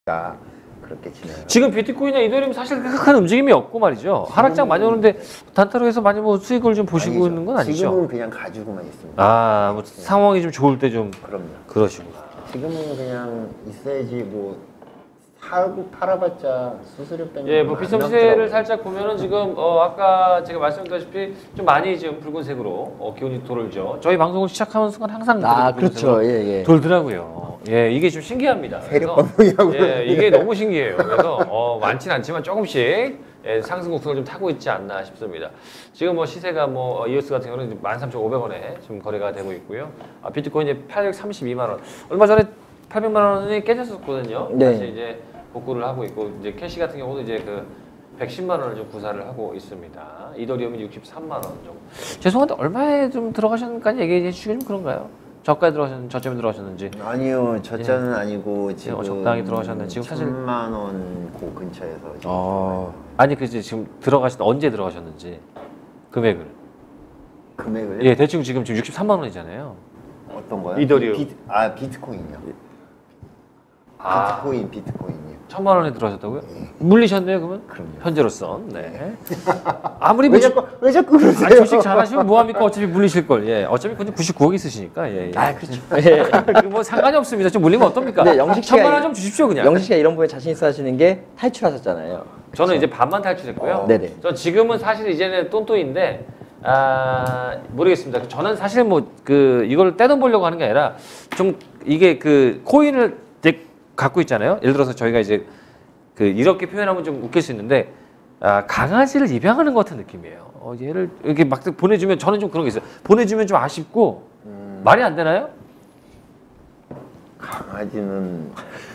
다 그렇게 진행. 지금 비트코인이나 이더리움 사실 큰 움직임이 없고 말이죠. 하락장 많이 오는데 단타로 해서 많이 뭐 수익을 좀 보시고 아니죠. 있는 건 아니죠. 지금은 그냥 가지고만 있습니다. 아, 뭐 상황이 좀 좋을 때 좀 그럼요. 그러시고. 지금은 그냥 있어야지 뭐 사고 팔아봤자 수수료 빼면 예, 뭐 비썸 시세를 살짝 보면은 지금 아까 제가 말씀드렸다시피 좀 많이 지금 붉은색으로 기온이 돌죠. 저희 방송을 시작하는 순간 항상 그렇죠. 예, 예. 돌더라고요. 예, 이게 좀 신기합니다. 세력 방송이라고. 예, 이게 너무 신기해요. 그래서 많지는 않지만 조금씩 예, 상승 곡선을 좀 타고 있지 않나 싶습니다. 지금 뭐 시세가 뭐 EOS 같은 경우는 13,500원에 지금 거래가 되고 있고요. 비트코인이 832만 원. 얼마 전에 800만 원이 깨졌었거든요. 네. 다시 이제 복구를 하고 있고 이제 캐시 같은 경우도 이제 그 110만 원을 좀 구사를 하고 있습니다. 이더리움이 63만 원 정도. 죄송한데 얼마에 좀 들어가셨는지 얘기해 주시기 좀 그런가요? 저가에 들어가셨는지 저점에 들어가셨는지. 아니요, 저점은 아니고 지금 적당히 들어가셨는데 지금 사실 1,000만 원 그 근처에서. 지금 아니 그지 지금 언제 들어가셨는지 금액을. 금액을? 예, 대충 지금 63만 원이잖아요. 어떤 거요? 이더리움. 비트코인이요. 아. 비트코인이요. 1,000만 원에 들어가셨다고요? 물리셨네요, 그러면? 그럼요. 현재로선. 네. 아무리 왜 자꾸 그러세요? 주식 잘하시면 뭐합니까? 어차피 물리실 걸. 예. 어차피 그냥 99억 있으시니까. 예. 예. 그렇죠. 예. 뭐 상관이 없습니다. 좀 물리면 어떻습니까? 네, 영식 씨가 1,000만 원 좀 주십시오, 그냥. 영식 씨가 이런 부분에 자신 있어 하시는 게 탈출하셨잖아요. 저는 이제 반만 탈출했고요. 네네. 전 지금은 사실 이제는 똔똔인데 모르겠습니다. 저는 사실 뭐 이걸 떼돈 보려고 하는 게 아니라 좀 이게 코인을 이제 갖고 있잖아요. 예를 들어서 저희가 이제 이렇게 표현하면 좀 웃길 수 있는데 강아지를 입양하는 것 같은 느낌이에요. 얘를 이렇게 막 보내주면 저는 좀 그런 게 있어요. 보내주면 좀 아쉽고 말이 안 되나요? 강아지는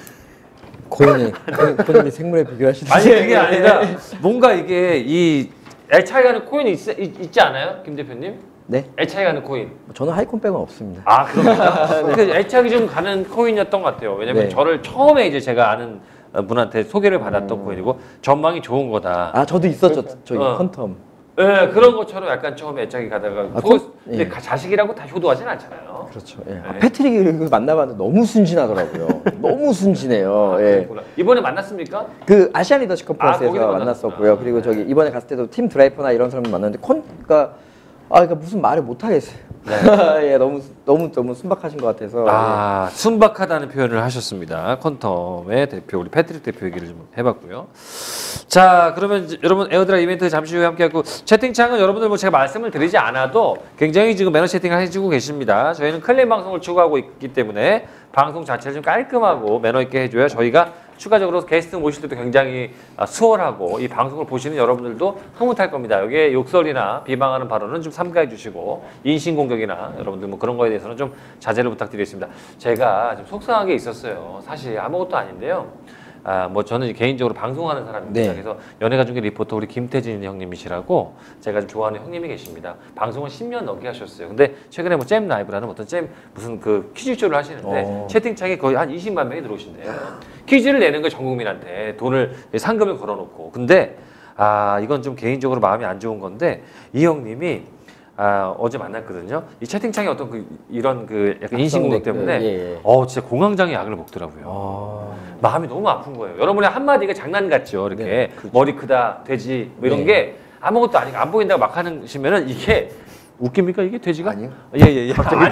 본인이 생물에 비교하시는. 아니 그게 아니라 뭔가 이게 이 애착이 가는 코인이 있지 않아요, 김 대표님? 네. 애착이 가는 코인. 저는 하이콘 백은 없습니다. 아 그런가요? 그 애착이 좀 가는 코인이었던 것 같아요. 왜냐면 네. 저를 처음에 이제 제가 아는 분한테 소개를 받았던 코인이고 전망이 좋은 거다. 저도 있었죠. 저기 퀀텀. 네, 그런 것처럼 약간 처음에 애착이 가다가 근데 예. 자식이라고 다 효도하진 않잖아요. 그렇죠. 예. 네. 패트릭을 만나봤는데 너무 순진하더라고요. 너무 순진해요. 예. 그렇구나. 이번에 만났습니까? 아시안 리더십 컨퍼런스에서 거기서 만났었고요. 그리고 저기 이번에 갔을 때도 팀 드라이퍼나 이런 사람 만났는데 그러니까 무슨 말을 못 하겠어요. 네. 예, 너무 순박하신 것 같아서. 순박하다는 표현을 하셨습니다. 퀀텀의 대표 우리 패트릭 대표 얘기를 좀 해봤고요. 자, 그러면 이제 여러분 에어드랍 이벤트 잠시 후에 함께하고 채팅창은 여러분들 뭐 제가 말씀을 드리지 않아도 굉장히 지금 매너 채팅을 해주고 계십니다. 저희는 클린 방송을 추구하고 있기 때문에 방송 자체를 좀 깔끔하고 매너 있게 해줘야 저희가 추가적으로 게스트 모실 때도 굉장히 수월하고 이 방송을 보시는 여러분들도 흐뭇할 겁니다. 여기에 욕설이나 비방하는 발언은 좀 삼가해 주시고 인신공격이나 여러분들 뭐 그런 거에 대해서는 좀 자제를 부탁드리겠습니다. 제가 좀 속상한 게 있었어요. 사실 아무것도 아닌데요. 뭐 저는 개인적으로 방송하는 사람입니다. 네. 그래서 연예가족의 리포터 우리 김태진 형님이시라고 제가 좀 좋아하는 형님이 계십니다. 방송을 10년 넘게 하셨어요. 근데 최근에 뭐 잼 라이브라는 어떤 무슨 퀴즈쇼를 하시는데 채팅창에 거의 한 20만 명이 들어오신대요. 퀴즈를 내는 거 전 국민한테 상금을 걸어놓고. 근데 이건 좀 개인적으로 마음이 안 좋은 건데 이 형님이 어제 만났거든요. 이 채팅창에 어떤 이런 약간 인신공격 때문에 예. 진짜 공황장애 약을 먹더라고요. 마음이 너무 아픈 거예요. 여러분의 한마디가 장난 같죠. 이렇게 네, 그렇죠. 머리 크다, 돼지 뭐 이런 게 아무것도 아니고 안 보인다고 막 하시면은 이게 웃깁니까 이게 돼지가? 아니요. 예.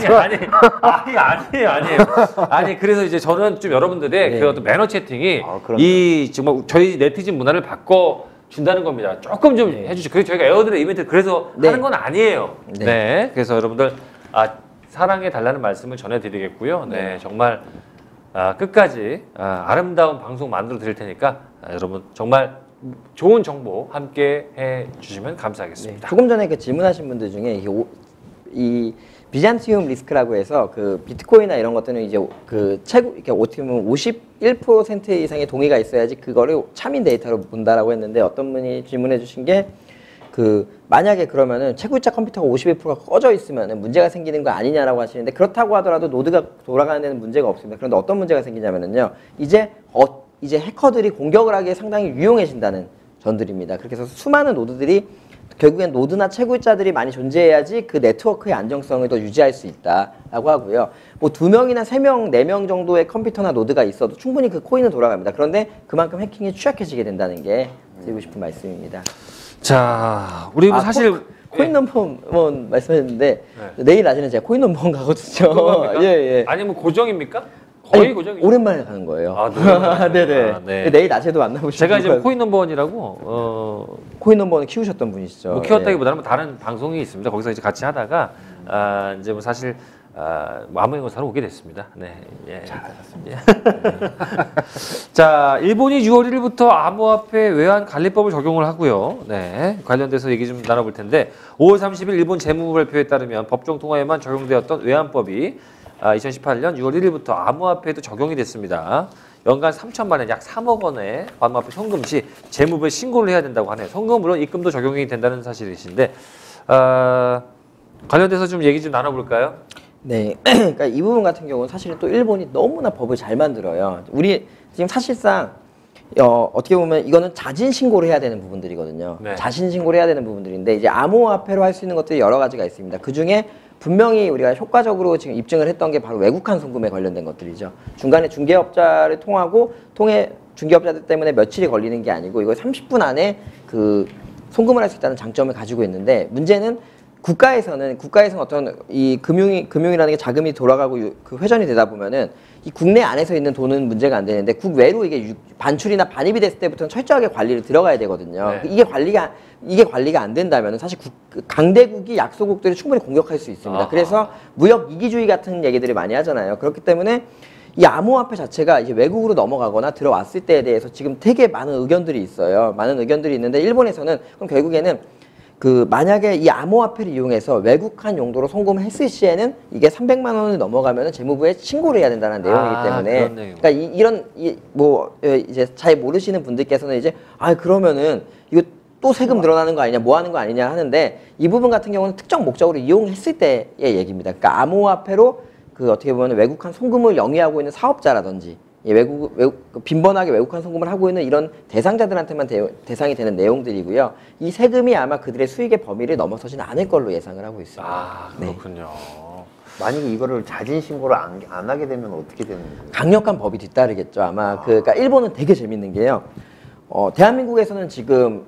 아니에요. 아니 그래서 이제 저는 좀 여러분들의 네. 그 어떤 매너 채팅이 그럼요. 이 정말 저희 네티즌 문화를 바꿔 준다는 겁니다. 조금 좀 해주시죠. 그래서 저희가 에어드랍 이벤트 그래서 하는 건 아니에요. 네. 그래서 여러분들 사랑해 달라는 말씀을 전해드리겠고요. 네, 정말 끝까지 아름다운 방송 만들어 드릴 테니까 여러분 정말 좋은 정보 함께 해주시면 감사하겠습니다. 조금 전에 질문하신 분들 중에 이 비잔티움 리스크라고 해서 비트코인이나 이런 것들은 이제 최고 이렇게 어떻게 보면 51% 이상의 동의가 있어야지 그거를 참인 데이터로 본다라고 했는데 어떤 분이 질문해 주신 게 만약에 그러면은 채굴자 컴퓨터가 51%가 꺼져 있으면은 문제가 생기는 거 아니냐라고 하시는데 그렇다고 하더라도 노드가 돌아가는 데는 문제가 없습니다. 그런데 어떤 문제가 생기냐면은요. 이제 해커들이 공격을 하기에 상당히 유용해진다는 전들입니다. 그렇게 해서 수많은 노드들이 결국엔 노드나 채굴자들이 많이 존재해야지 그 네트워크의 안정성을 더 유지할 수 있다라고 하고요. 뭐 2명이나 3명, 4명 정도의 컴퓨터나 노드가 있어도 충분히 그 코인은 돌아갑니다. 그런데 그만큼 해킹에 취약해지게 된다는 게 드리고 싶은 말씀입니다. 자, 우리 뭐 사실 코인 넘버원 말씀하셨는데 네. 내일 낮에는 제가 코인 넘버원 가거든요. 그겁니까? 예, 예. 아니 뭐 고정입니까? 거의 아니, 고정이죠. 오랜만에 가는 거예요. 아, 네. 네네. 아, 네. 내일 낮에도 만나보시고 제가 이제 코인 넘버원이라고 코인 넘버원 키우셨던 분이시죠. 뭐 키웠다기보다는 뭐 다른 방송이 있습니다. 거기서 이제 같이 하다가 이제 뭐 사실 뭐 아무 영사로 오게 됐습니다. 네, 예. 자, 일본이 6월 1일부터 암호화폐 외환 관리법을 적용을 하고요. 네, 관련돼서 얘기 좀 나눠볼 텐데 5월 30일 일본 재무부 발표에 따르면 법정 통화에만 적용되었던 외환법이 2018년 6월 1일부터 암호화폐에도 적용이 됐습니다. 연간 3천만 원, 약 3억 원의 암호화폐 송금 시 재무부에 신고를 해야 된다고 하네요. 송금은 물론 입금도 적용이 된다는 사실이신데 관련돼서 좀 얘기 좀 나눠볼까요? 네, 그러니까 이 부분 같은 경우는 사실은 또 일본이 너무나 법을 잘 만들어요. 우리 지금 사실상 어떻게 보면 이거는 자진 신고를 해야 되는 부분들이거든요. 네. 자신 신고를 해야 되는 부분들인데 이제 암호화폐로 할 수 있는 것들이 여러 가지가 있습니다. 그 중에 분명히 우리가 효과적으로 지금 입증을 했던 게 바로 외국환 송금에 관련된 것들이죠. 중간에 중개업자를 통해 중개업자들 때문에 며칠이 걸리는 게 아니고 이거 30분 안에 그 송금을 할 수 있다는 장점을 가지고 있는데 문제는 국가에서는 어떤 이 금융이라는 게 자금이 돌아가고 그 회전이 되다 보면은 이 국내 안에서 있는 돈은 문제가 안 되는데 국외로 이게 반출이나 반입이 됐을 때부터는 철저하게 관리를 들어가야 되거든요. 네. 이게 관리가 안 된다면은 사실 강대국이 약소국들을 충분히 공격할 수 있습니다. 아하. 그래서 무역 이기주의 같은 얘기들을 많이 하잖아요. 그렇기 때문에 이 암호화폐 자체가 이제 외국으로 넘어가거나 들어왔을 때에 대해서 지금 되게 많은 의견들이 있어요. 많은 의견들이 있는데 일본에서는 그럼 결국에는 만약에 이 암호화폐를 이용해서 외국한 용도로 송금을 했을 시에는 이게 300만 원을 넘어가면 재무부에 신고를 해야 된다는 내용이기 때문에 그러니까 이제 잘 모르시는 분들께서는 이제 그러면은 이거 또 세금 늘어나는 거 아니냐 뭐 하는 거 아니냐 하는데 이 부분 같은 경우는 특정 목적으로 이용했을 때의 얘기입니다. 그러니까 암호화폐로 어떻게 보면 외국한 송금을 영위하고 있는 사업자라든지 빈번하게 외국환 송금을 하고 있는 이런 대상자들한테만 대상이 되는 내용들이고요. 이 세금이 아마 그들의 수익의 범위를 넘어서지는 않을 걸로 예상을 하고 있습니다. 아, 그렇군요. 만약에 이거를 자진 신고를 안 하게 되면 어떻게 되는 거예요? 강력한 법이 뒤따르겠죠. 아마 그러니까 일본은 되게 재밌는 게요. 대한민국에서는 지금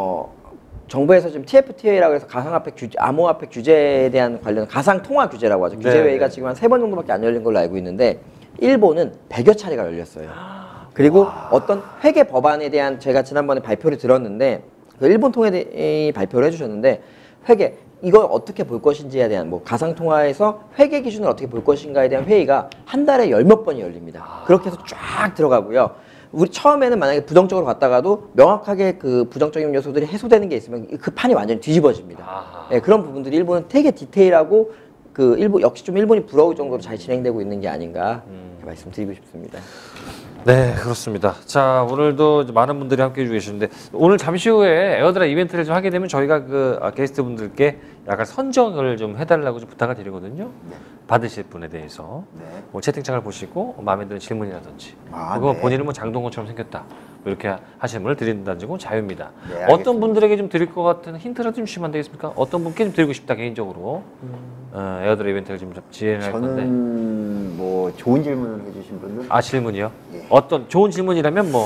정부에서 지금 TFTA라고 해서 가상화폐 암호화폐 규제에 대한 관련 가상 통화 규제라고 하죠. 규제회의가 지금 한 3번 정도밖에 안 열린 걸로 알고 있는데 일본은 100여 차례가 열렸어요. 그리고 어떤 회계 법안에 대한 제가 지난번에 발표를 들었는데 그 일본 통일이 발표를 해주셨는데 회계 이걸 어떻게 볼 것인지에 대한 가상 통화에서 회계 기준을 어떻게 볼 것인가에 대한 회의가 한 달에 10몇 번이 열립니다. 그렇게 해서 쫙 들어가고요. 우리 처음에는 만약에 부정적으로 갔다가도 명확하게 그 부정적인 요소들이 해소되는 게 있으면 그 판이 완전히 뒤집어집니다. 네, 그런 부분들이 일본은 되게 디테일하고 역시 좀 일본이 부러울 정도로 잘 진행되고 있는 게 아닌가 말씀드리고 싶습니다. 네, 그렇습니다. 자, 오늘도 많은 분들이 함께 해주고 계시는데 오늘 잠시 후에 에어드랍 이벤트를 좀 하게 되면 저희가 게스트 분들께 약간 선정을 좀 해달라고 좀 부탁을 드리거든요. 네. 받으실 분에 대해서 뭐 채팅창을 보시고 마음에 드는 질문이라든지 그거 본인은 뭐 장동건처럼 생겼다 뭐 이렇게 하시는 분을 드린다는 건 자유입니다. 네, 어떤 분들에게 좀 드릴 것 같은 힌트라도 좀 주시면 안 되겠습니까? 어떤 분께 좀 드리고 싶다 개인적으로 에어드랍 이벤트를 좀 진행할 건데. 저는 뭐 좋은 질문을 해주신 분들. 질문이요? 예. 어떤 좋은 질문이라면 뭐?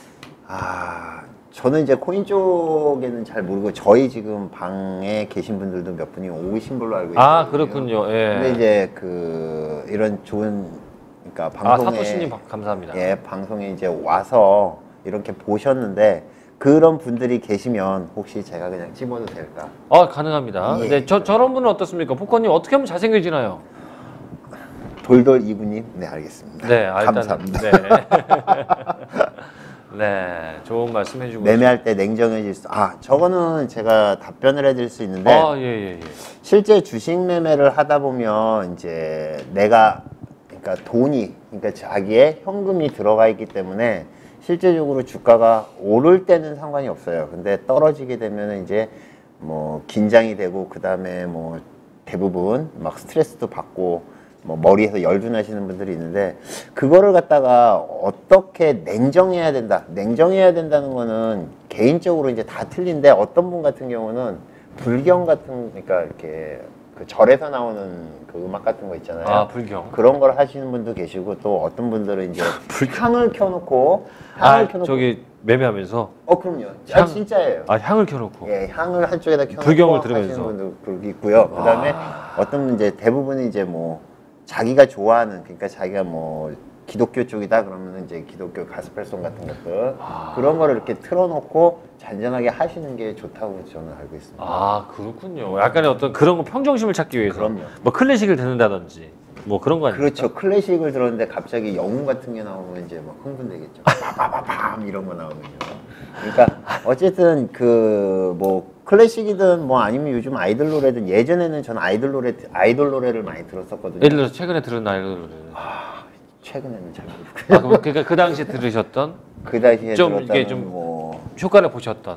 저는 이제 코인 쪽에는 잘 모르고 저희 지금 방에 계신 분들도 몇 분이 오신 걸로 알고 있어요. 그렇군요. 예. 근데 이제 이런 좋은 그러니까 방송에 사토시님 감사합니다. 예, 방송에 이제 와서 이렇게 보셨는데 그런 분들이 계시면 혹시 제가 그냥 찝어도 될까? 가능합니다. 예. 네, 저런 분은 어떻습니까? 포커님 어떻게 하면 잘생겨지나요? 돌돌 이구님, 네 알겠습니다. 네, 감사합니다. 네. 네, 좋은 말씀 해주고 매매할 때 냉정해질 수. 저거는 제가 답변을 해드릴 수 있는데. 예. 실제 주식 매매를 하다 보면 이제 그러니까 그러니까 자기의 현금이 들어가 있기 때문에 실제적으로 주가가 오를 때는 상관이 없어요. 근데 떨어지게 되면 이제 뭐 긴장이 되고 그 다음에 뭐 대부분 막 스트레스도 받고 뭐 머리에서 열준하시는 분들이 있는데 그거를 갖다가 어떻게 냉정해야 된다는 거는 개인적으로 이제 다 틀린데 어떤 분 같은 경우는 불경 같은 그러니까 이렇게 그 절에서 나오는 그 음악 같은 거 있잖아요. 아, 불경. 그런 걸 하시는 분도 계시고 또 어떤 분들은 이제 향을 켜놓고 저기 매매하면서 그럼요. 향. 진짜예요. 향을 켜놓고. 예, 향을 한쪽에다 켜놓고 불경을 하시는 들으면서. 분도 있고요. 그다음에 어떤 분 이제 대부분이 이제 뭐 자기가 좋아하는 그러니까 자기가 뭐 기독교 쪽이다 그러면 이제 기독교 가스펠송 같은 것들 그런 거를 이렇게 틀어놓고 잔잔하게 하시는 게 좋다고 저는 알고 있습니다. 아, 그렇군요. 약간의 어떤 그런 거 평정심을 찾기 위해서. 그럼요. 뭐 클래식을 듣는다든지 뭐 그런 거 아니에요? 그렇죠. 클래식을 들었는데 갑자기 영웅 같은 게 나오면 이제 막 흥분되겠죠. 빠바바밤 이런 거 나오면요. 그러니까 어쨌든 그 뭐 클래식이든 뭐 아니면 요즘 아이돌 노래든 예전에는 저는 아이돌 노래를 많이 들었었거든요. 예를 들어서 최근에 들은 아이돌 노래는. 최근에는 잘 모르고요. 그러니까 그 당시에 들으셨던 그 당시에 좀 들었다는 이게 좀 뭐 효과를 보셨던.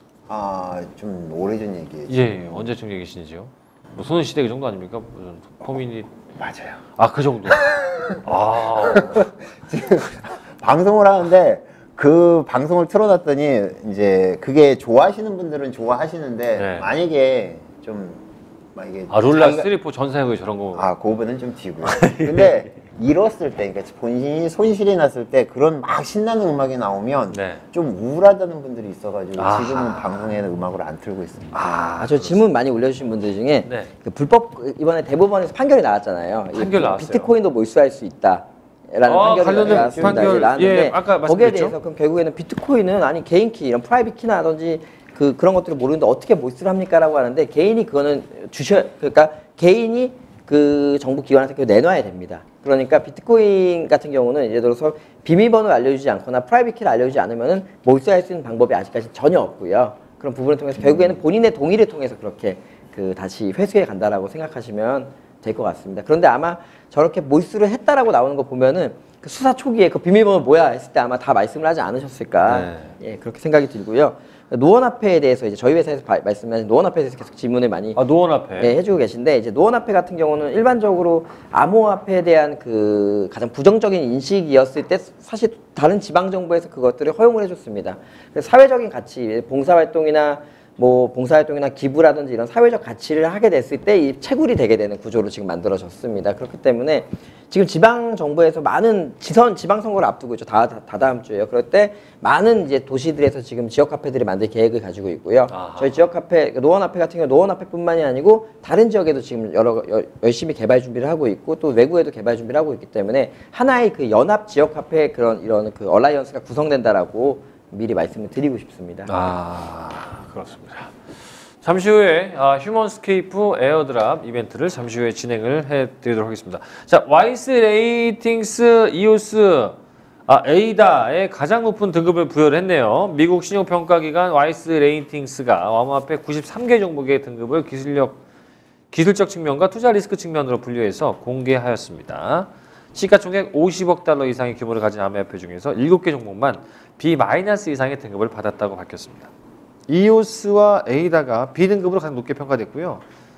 좀 오래전 얘기예요. 예, 언제쯤 얘기신지요? 뭐 소녀시대 그 정도 아닙니까? 무슨 포미닛. 맞아요. 그 정도. 아, 지금 방송을 하는데 그 방송을 틀어놨더니 이제 그게 좋아하시는 분들은 좋아하시는데 네. 만약에 좀 막 이게 룰라 자기가- 3, 4 전사역이 저런 거. 그 부분은 좀 뒤고요. 근데 잃었을 때, 그러니까 본인이 손실이 났을 때 그런 막 신나는 음악이 나오면 네. 좀 우울하다는 분들이 있어가지고 아하. 지금은 방송에는 음악을 안 틀고 있습니다. 저 질문 많이 올려주신 분들 중에 네. 그 불법 이번에 대법원에서 판결이 나왔잖아요. 판결 나왔어요. 비트코인도 몰수할 수 있다. 라는 판결이 관련된 나왔습니다. 판결, 나왔는데 예, 아까 거기에 말씀드렸죠? 대해서 그럼 결국에는 비트코인은 아니 개인 키 이런 프라이빗 키나든지 그런 것들을 모르는데 어떻게 몰수를 합니까라고 하는데 개인이 그거는 그러니까 개인이 그 정부 기관한테 그걸 내놔야 됩니다. 그러니까 비트코인 같은 경우는 예를 들어서 비밀번호를 알려주지 않거나 프라이빗 키를 알려주지 않으면은 몰수할 수 있는 방법이 아직까지 전혀 없고요. 그런 부분을 통해서 결국에는 본인의 동의를 통해서 그렇게 그 다시 회수해 간다라고 생각하시면 될 것 같습니다. 그런데 아마 저렇게 몰수를 했다라고 나오는 거 보면은 그 수사 초기에 그 비밀번호 뭐야 했을 때 아마 다 말씀을 하지 않으셨을까. 네. 예, 그렇게 생각이 들고요. 노원화폐에 대해서 이제 저희 회사에서 말씀하신 노원화폐에 대해서 계속 질문을 많이 노원 앞에. 예, 해주고 계신데 이제 노원화폐 같은 경우는 일반적으로 암호화폐에 대한 그 가장 부정적인 인식이었을 때 사실 다른 지방 정부에서 그것들을 허용을 해줬습니다. 그래서 사회적인 가치, 봉사활동이나 기부라든지 이런 사회적 가치를 하게 됐을 때 이 채굴이 되게 되는 구조로 지금 만들어졌습니다. 그렇기 때문에 지금 지방 정부에서 많은 지방 선거를 앞두고 있죠. 다다음 주에요. 그럴 때 많은 이제 도시들에서 지금 지역 카페들이 만들 계획을 가지고 있고요. 아하. 저희 지역 카페 노원화폐 같은 경우 노원화폐뿐만이 아니고 다른 지역에도 지금 열심히 개발 준비를 하고 있고 또 외국에도 개발 준비를 하고 있기 때문에 하나의 그 연합 지역 카페 이런 그 얼라이언스가 구성된다라고 미리 말씀을 드리고 싶습니다. 그렇습니다. 잠시 후에 휴먼스케이프 에어드랍 이벤트를 잠시 후에 진행을 해드리도록 하겠습니다. 자, 와이스 레이팅스 이오스 에이다의 가장 높은 등급을 부여를 했네요. 미국 신용평가기관 와이스 레이팅스가 암호화폐 93개 종목의 등급을 기술적 측면과 투자 리스크 측면으로 분류해서 공개하였습니다. 시가총액 50억 달러 이상의 규모를 가진 암호화폐 중에서 7개 종목만 B- 이상의 등급을 받았다고 밝혔습니다. 이오스와 에이다가 B등급으로 가장 높게 평가됐고요.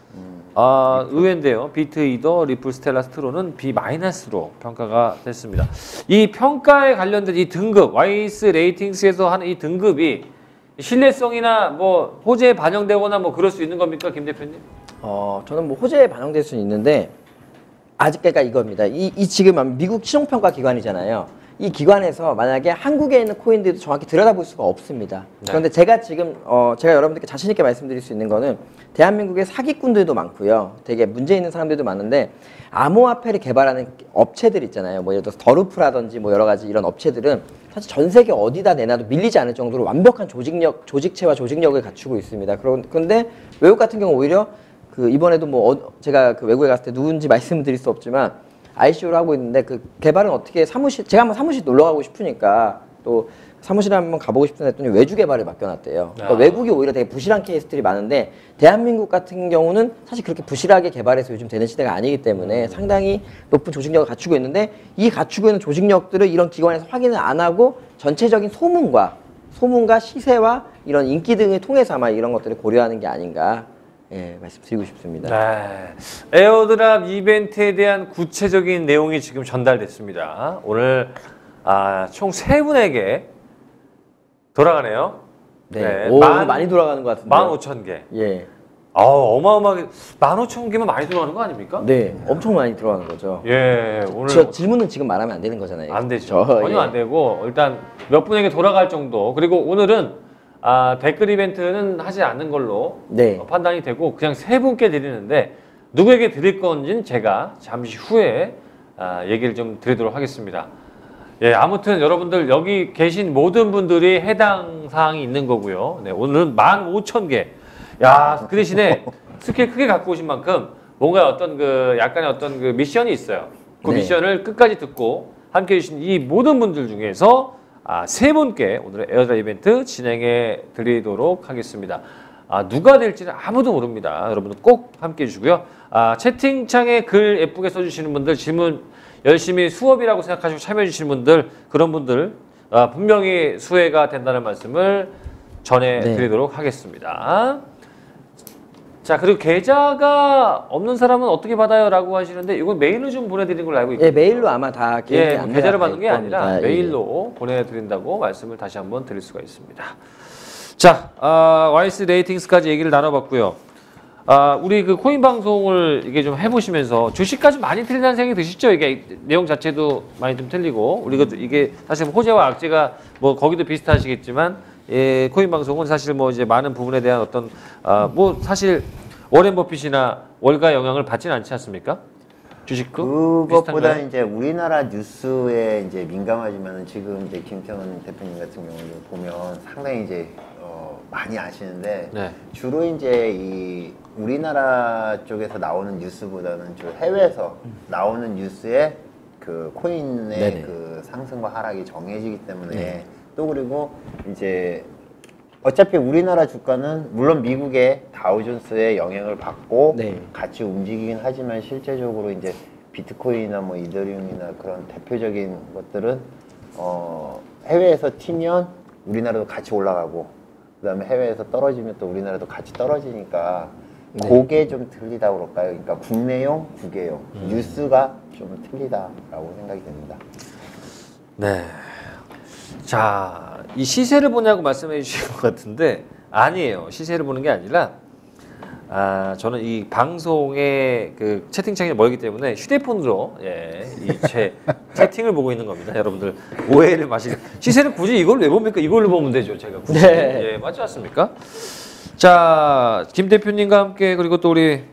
의외인데요. 비트이더, 리플, 스텔라, 스트로는 B-로 평가가 됐습니다. 이 평가에 관련된 이 등급, 와이스 레이팅스에서 하는 이 등급이 신뢰성이나 뭐 호재에 반영되거나 뭐 그럴 수 있는 겁니까, 김 대표님? 저는 뭐 호재에 반영될 수는 있는데 아직 그러니까 이겁니다. 이 지금 미국 신용평가 기관이잖아요. 이 기관에서 만약에 한국에 있는 코인들도 정확히 들여다볼 수가 없습니다. 네. 그런데 제가 지금 제가 여러분들께 자신 있게 말씀드릴 수 있는 거는 대한민국의 사기꾼들도 많고요. 되게 문제 있는 사람들도 많은데 암호화폐를 개발하는 업체들 있잖아요. 뭐 예를 들어서 더루프라든지 뭐 여러 가지 이런 업체들은 사실 전 세계 어디다 내놔도 밀리지 않을 정도로 완벽한 조직체와 조직력을 갖추고 있습니다. 그런데 외국 같은 경우 오히려 그 이번에도 뭐 제가 그 외국에 갔을 때 누군지 말씀드릴 수 없지만 ICO를 하고 있는데 그 개발은 어떻게 제가 한번 사무실 놀러 가고 싶으니까 또 사무실에 한번 가보고 싶다 했더니 외주 개발을 맡겨놨대요. 그러니까 외국이 오히려 되게 부실한 케이스들이 많은데 대한민국 같은 경우는 사실 그렇게 부실하게 개발해서 요즘 되는 시대가 아니기 때문에 상당히 높은 조직력을 갖추고 있는데 이 갖추고 있는 조직력들을 이런 기관에서 확인을 안 하고 전체적인 소문과 시세와 이런 인기 등을 통해서 아마 이런 것들을 고려하는 게 아닌가 예, 말씀드리고 싶습니다. 네. 에어드랍 이벤트에 대한 구체적인 내용이 지금 전달됐습니다. 오늘 총 3분에게 돌아가네요. 네, 오, 많이 돌아가는 것 같은데. 15,000개. 예, 어마어마하게 15,000개면 많이 돌아가는 거 아닙니까? 네, 엄청 많이 들어가는 거죠. 예, 오늘 저 질문은 지금 말하면 안 되는 거잖아요. 안 되죠. 저, 전혀 예. 안 되고 일단 몇 분에게 돌아갈 정도. 그리고 오늘은 댓글 이벤트는 하지 않는 걸로 네. 판단이 되고 그냥 3분께 드리는데 누구에게 드릴 건지는 제가 잠시 후에 얘기를 좀 드리도록 하겠습니다. 예, 아무튼 여러분들 여기 계신 모든 분들이 해당 사항이 있는 거고요. 네, 오늘은 15,000개. 야, 그 대신에 스케일 크게 갖고 오신 만큼 뭔가 어떤 약간의 어떤 미션이 있어요. 그 네. 미션을 끝까지 듣고 함께 해주신 이 모든 분들 중에서 3분께 오늘의 에어드랍 이벤트 진행해 드리도록 하겠습니다. 누가 될지는 아무도 모릅니다. 여러분들 꼭 함께 해주시고요. 채팅창에 글 예쁘게 써주시는 분들, 질문 열심히 수업이라고 생각하시고 참여해 주시는 분들, 그런 분들 분명히 수혜가 된다는 말씀을 전해드리도록 하겠습니다. 자, 그리고 계좌가 없는 사람은 어떻게 받아요? 라고 하시는데 이건 메일로 좀 보내드리는 걸로 알고 있거든요. 예, 메일로 아마 다 예, 계좌를 받는 게 아니라 겁니다. 메일로 보내드린다고 말씀을 다시 한번 드릴 수가 있습니다. 자, YS 레이팅스까지 얘기를 나눠봤고요. 우리 그 코인 방송을 이게 좀 해보시면서 주식까지 많이 틀린다는 생각이 드시죠? 이게 내용 자체도 많이 좀 틀리고 우리가 이게 사실 호재와 악재가 뭐 거기도 비슷하시겠지만 예, 코인 방송은 사실 뭐 이제 많은 부분에 대한 어떤 뭐 사실 워렌 버핏이나 월가 영향을 받지는 않지 않습니까? 주식도 그것보다 비슷한가요? 이제 우리나라 뉴스에 이제 민감하지만은 지금 이제 김태원 대표님 같은 경우는 보면 상당히 이제 많이 아시는데 네. 주로 이제 이 우리나라 쪽에서 나오는 뉴스보다는 주로 해외에서 나오는 뉴스에 그 코인의 네네. 그 상승과 하락이 정해지기 때문에 네. 또 그리고 이제 어차피 우리나라 주가는 물론 미국의 다우존스의 영향을 받고 네. 같이 움직이긴 하지만 실제적으로 이제 비트코인이나 뭐 이더리움이나 그런 대표적인 것들은 해외에서 튀면 우리나라도 같이 올라가고 그다음에 해외에서 떨어지면 또 우리나라도 같이 떨어지니까 네. 그게 좀 틀리다 그럴까요? 그러니까 국내용, 국외용 뉴스가 좀 틀리다라고 생각이 됩니다. 네. 자, 이 시세를 보냐고 말씀해 주신 것 같은데 아니에요. 시세를 보는 게 아니라 저는 이 방송의 그 채팅창이 멀기 때문에 휴대폰으로 이 채팅을 보고 있는 겁니다. 여러분들 오해를 마시고 시세를 굳이 이걸 왜 봅니까? 이걸로 보면 되죠. 제가 굳이. 네. 예, 맞지 않습니까? 자, 김 대표님과 함께 그리고 또 우리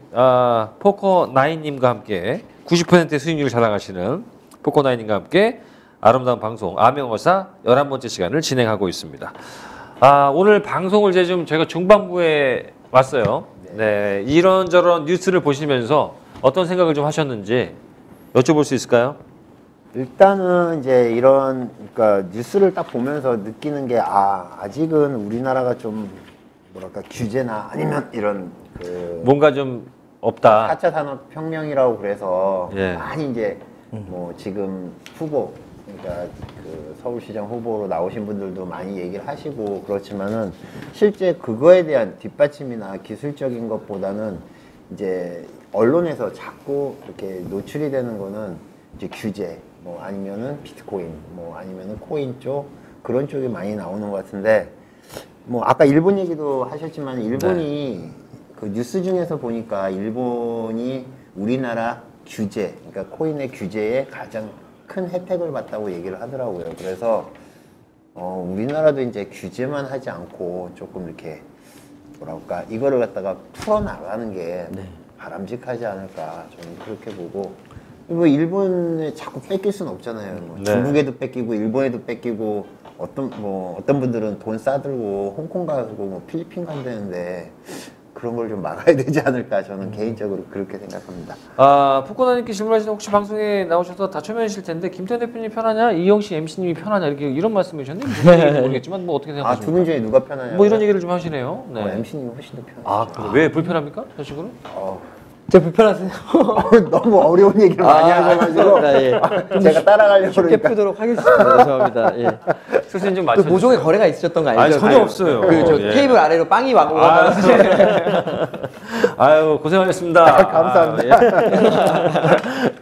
포커나인님과 함께 90%의 수익률을 자랑하시는 포커나인님과 함께 아름다운 방송 암행어사 11번째 시간을 진행하고 있습니다. 오늘 방송을 이제 좀 저희가 중반부에 왔어요. 네, 이런저런 뉴스를 보시면서 어떤 생각을 좀 하셨는지 여쭤볼 수 있을까요? 일단은 이제 이런 그러니까 뉴스를 딱 보면서 느끼는 게 아직은 우리나라가 좀 뭐랄까 규제나 아니면 이런 그 뭔가 좀 없다. 4차 산업혁명이라고 그래서 예. 많이 이제 뭐 지금 후보 그러니까 그 서울시장 후보로 나오신 분들도 많이 얘기를 하시고 그렇지만은 실제 그거에 대한 뒷받침이나 기술적인 것보다는 이제 언론에서 자꾸 이렇게 노출이 되는 거는 이제 규제 뭐 아니면은 비트코인 뭐 아니면은 코인 쪽 그런 쪽이 많이 나오는 것 같은데 뭐 아까 일본 얘기도 하셨지만 일본이 그 뉴스 중에서 보니까 일본이 우리나라 규제 그러니까 코인의 규제에 가장 큰 혜택을 받다고 얘기를 하더라고요. 그래서 우리나라도 이제 규제만 하지 않고 조금 이렇게 뭐랄까 이거를 갖다가 풀어나가는 게 바람직하지 않을까 저는 그렇게 보고 뭐 일본에 자꾸 뺏길 수는 없잖아요. 뭐 네. 중국에도 뺏기고 일본에도 뺏기고 어떤 분들은 돈 싸들고 홍콩 가고 뭐 필리핀 간다는데 그런 걸 좀 막아야 되지 않을까 저는 개인적으로 그렇게 생각합니다. 포코나님께 질문하시는 혹시 방송에 나오셔서 다 참여하실 텐데 김태현 대표님이 편하냐, 이영씨 MC님이 편하냐 이런 말씀해 주셨는데 무슨 얘기인지 모르겠지만 뭐 어떻게 생각하십니까? 두 분 중에 누가 편하냐고? 뭐 이런 얘기를 좀 하시네요. 네. MC님이 훨씬 더 편하죠. 그래. 왜 불편합니까? 현식으로? 저 불편하세요? 너무 어려운 얘기를 많이 하셔가지고 예. 제가 따라가려고 쉽게 그러니까. 풀도록 하겠습니다. 죄송합니다. 예. 수신 좀 그 맞춰. 모종의 거래가 있으셨던 거 아니, 아니죠? 전혀 없어요. 그저 예. 테이블 아래로 빵이 와고 아유 고생하셨습니다. 감사합니다. 예.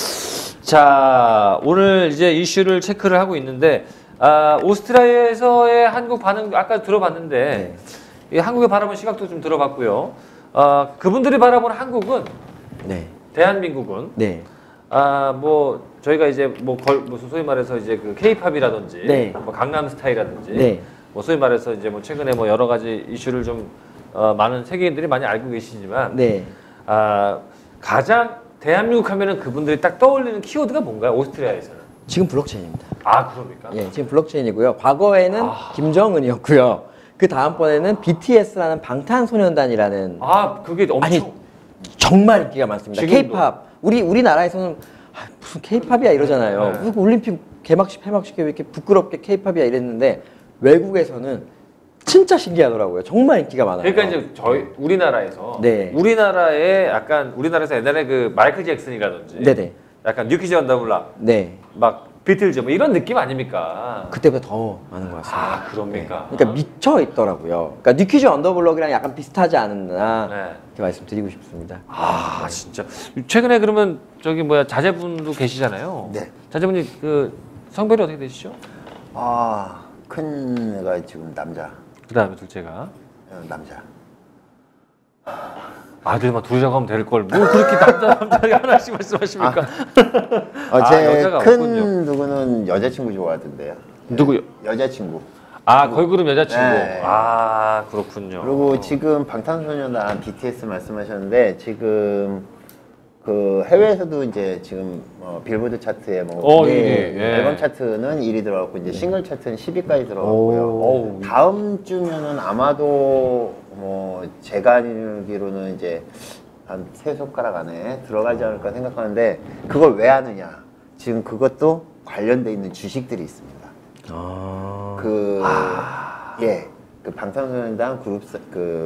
자 오늘 이제 이슈를 체크를 하고 있는데 오스트리아에서의 한국 반응 아까 들어봤는데 이 한국의 바라본 시각도 좀 들어봤고요. 그분들이 바라본 한국은 네. 대한민국은 네. 뭐 저희가 이제 뭐 소위 말해서 이제 그 K-팝이라든지 네. 뭐 강남 스타일이라든지 네. 뭐 소위 말해서 이제 뭐 최근에 뭐 여러 가지 이슈를 좀 많은 세계인들이 많이 알고 계시지만 네. 가장 대한민국 하면은 그분들이 딱 떠올리는 키워드가 뭔가요? 오스트리아에서는? 지금 블록체인입니다. 그럽니까? 예, 지금 블록체인이고요. 과거에는 김정은이었고요. 그 다음번에는 BTS라는 방탄소년단이라는 그게 엄청 아니 정말 인기가 많습니다. 지금도? K-팝 우리나라에서는 무슨 K-팝이야 이러잖아요. 네. 무슨 올림픽 개막식 폐막식 왜 이렇게 부끄럽게 K-팝이야 이랬는데 외국에서는 진짜 신기하더라고요. 정말 인기가 많아요. 그러니까 이제 저희 우리나라에서 네. 우리나라에 약간 우리나라에서 옛날에 그 마이클 잭슨이라든지 네네. 약간 뉴키즈 온더 블락 네. 막 비틀즈 뭐 이런 느낌 아닙니까? 그때보다 더 많은 것 같습니다. 그럽니까? 그러니까 미쳐 있더라고요. 그러니까 뉴키즈 언더블럭이랑 약간 비슷하지 않나 네. 이렇게 말씀드리고 싶습니다. 진짜 최근에 그러면 저기 뭐야 자제분도 계시잖아요. 네. 자제분이 그 성별이 어떻게 되시죠? 큰 애가 지금 남자. 그다음에 둘째가 남자. 아들만 둘이라고 하면 될 걸. 뭐 그렇게 남자 하나씩 말씀하십니까? 제 여자가 큰 없군요. 누구는 여자친구 좋아하던데요. 누구요? 여자친구. 걸그룹 여자친구. 네. 그렇군요. 그리고 지금 방탄소년단 BTS 말씀하셨는데 지금 그 해외에서도 이제 지금 빌보드 차트에 앨범 차트는 1위 들어갔고 이제 싱글 차트는 10위까지 들어갔고요. 다음 주면은 아마도 뭐 제가 알기로는 이제 한 3손가락 안에 들어가지 않을까 생각하는데 그걸 왜 하느냐? 지금 그것도 관련돼 있는 주식들이 있습니다. 그 방탄소년단 그룹사 그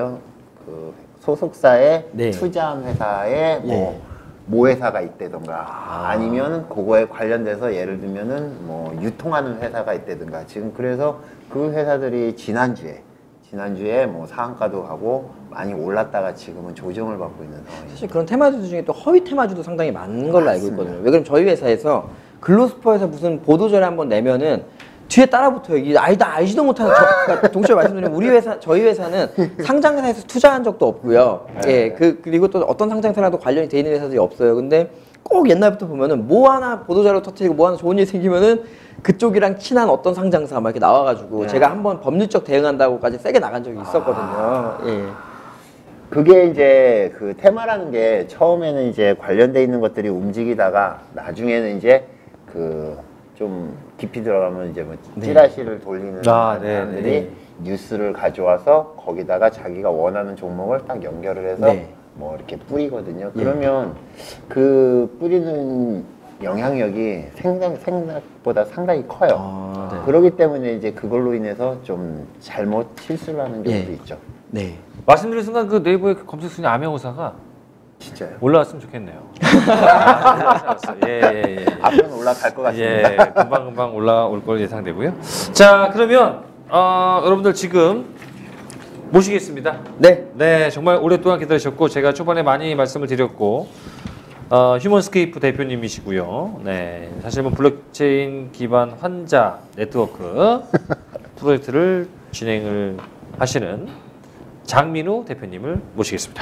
소속사에 네. 투자한 회사에 모 회사가 있다던가 아니면 그거에 관련돼서 예를 들면은 뭐 유통하는 회사가 있다던가 지금 그래서 그 회사들이 지난주에 뭐 상한가도 가고 많이 올랐다가 지금은 조정을 받고 있는 상황입니다. 사실 그런 테마주 중에 또 허위 테마주도 상당히 많은 걸로 알고 있거든요. 왜 그러면 저희 회사에서 글로스퍼에서 무슨 보도자료 한번 내면은 뒤에 따라붙어요. 이 알지도 못하는 그러니까 동시에 말씀드리면 저희 회사는 상장사에서 투자한 적도 없고요. 예, 그리고 또 어떤 상장사랑도 관련이 돼 있는 회사들이 없어요. 근데 꼭 옛날부터 보면은 뭐 하나 보도자료 터뜨리고 뭐 하나 좋은 일 생기면은 그쪽이랑 친한 어떤 상장사 막 이렇게 나와가지고 제가 한번 법률적 대응한다고까지 세게 나간 적이 있었거든요. 예. 그게 이제 그 테마라는 게 처음에는 이제 관련돼 있는 것들이 움직이다가 나중에는 이제 그 좀 깊이 들어가면 이제 뭐 찌라시를 돌리는 사람들이 뉴스를 가져와서 거기다가 자기가 원하는 종목을 딱 연결을 해서 뭐 이렇게 뿌리거든요. 그러면 그 뿌리는 영향력이 생각보다 상당히 커요. 그렇기 때문에 이제 그걸로 인해서 좀 잘못 실수를 하는 경우도 있죠. 네. 말씀드린 순간 그 네이버의 그 검색 순위 암행어사가 진짜요? 올라왔으면 좋겠네요. 예. 앞으로는 올라갈 것 같습니다. 예, 금방 올라올 걸 예상되고요. 자, 그러면 여러분들 지금 모시겠습니다. 네. 정말 오랫동안 기다리셨고 제가 초반에 많이 말씀을 드렸고 휴먼스케이프 대표님이시고요. 네, 사실 뭐 블록체인 기반 환자 네트워크 프로젝트를 진행을 하시는 장민우 대표님을 모시겠습니다.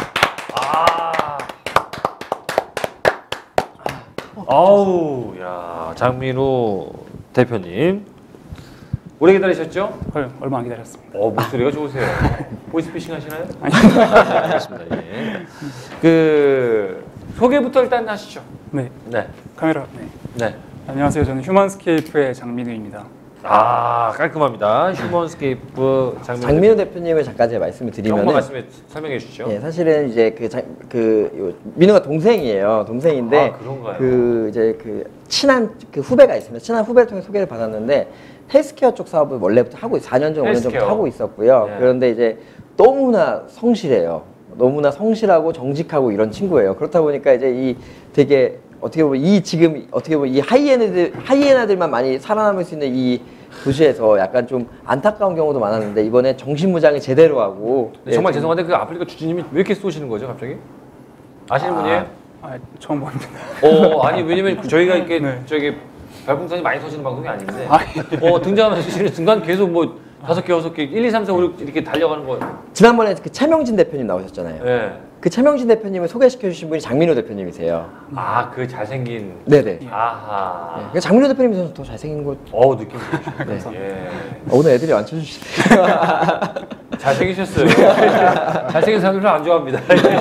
장민우 대표님 오래 기다리셨죠? 얼마 안 기다렸습니다. 목소리가 좋으세요. 보이스피싱 하시나요? 알겠습니다. 예. 그 소개부터 일단 하시죠. 네. 네. 카메라. 네. 안녕하세요. 저는 휴먼스케이프의 장민우입니다. 깔끔합니다. 휴먼스케이프 장민우 대표님을 잠깐 제가 말씀을 드리면 조금만 설명해 주시죠. 예, 사실은 이제 민우가 동생이에요. 동생인데 그런가요? 이제 친한 후배가 있습니다. 친한 후배를 통해 소개를 받았는데 헬스케어 쪽 사업을 원래부터 하고 4년 전, 5년 전부터 하고 있었고요. 네. 그런데 이제 너무나 성실해요. 너무나 성실하고 정직하고 이런 친구예요. 그렇다 보니까 이제 이 되게 어떻게 보면 이 하이에나들만 많이 살아남을 수 있는 이 도시에서 약간 좀 안타까운 경우도 많았는데 이번에 정신무장을 제대로 하고 정말 죄송한데 그 아프리카 주주님이 왜 이렇게 쏘시는 거죠, 갑자기? 아시는 분이에요? 처음 봅니다. 아니 왜냐면 저희가 이렇게 네. 저기 별풍선이 많이 터지는 방송이 아닌데 예. 등장하시는 순간 계속 뭐 5개, 6개, 1, 2, 3, 4, 5, 6 이렇게 달려가는 거. 지난번에 그 차명진 대표님 나오셨잖아요. 네. 그 차명진 대표님을 소개시켜 주신 분이 장민호 대표님이세요. 그 잘생긴. 네네. 아하. 네. 장민호 대표님이 저는 더 잘생긴 거. 느낌 좋으시네. 예. 오늘 애들이 안 쳐주시네요. 잘생기셨어요. 잘생긴 사람들은 안 좋아합니다.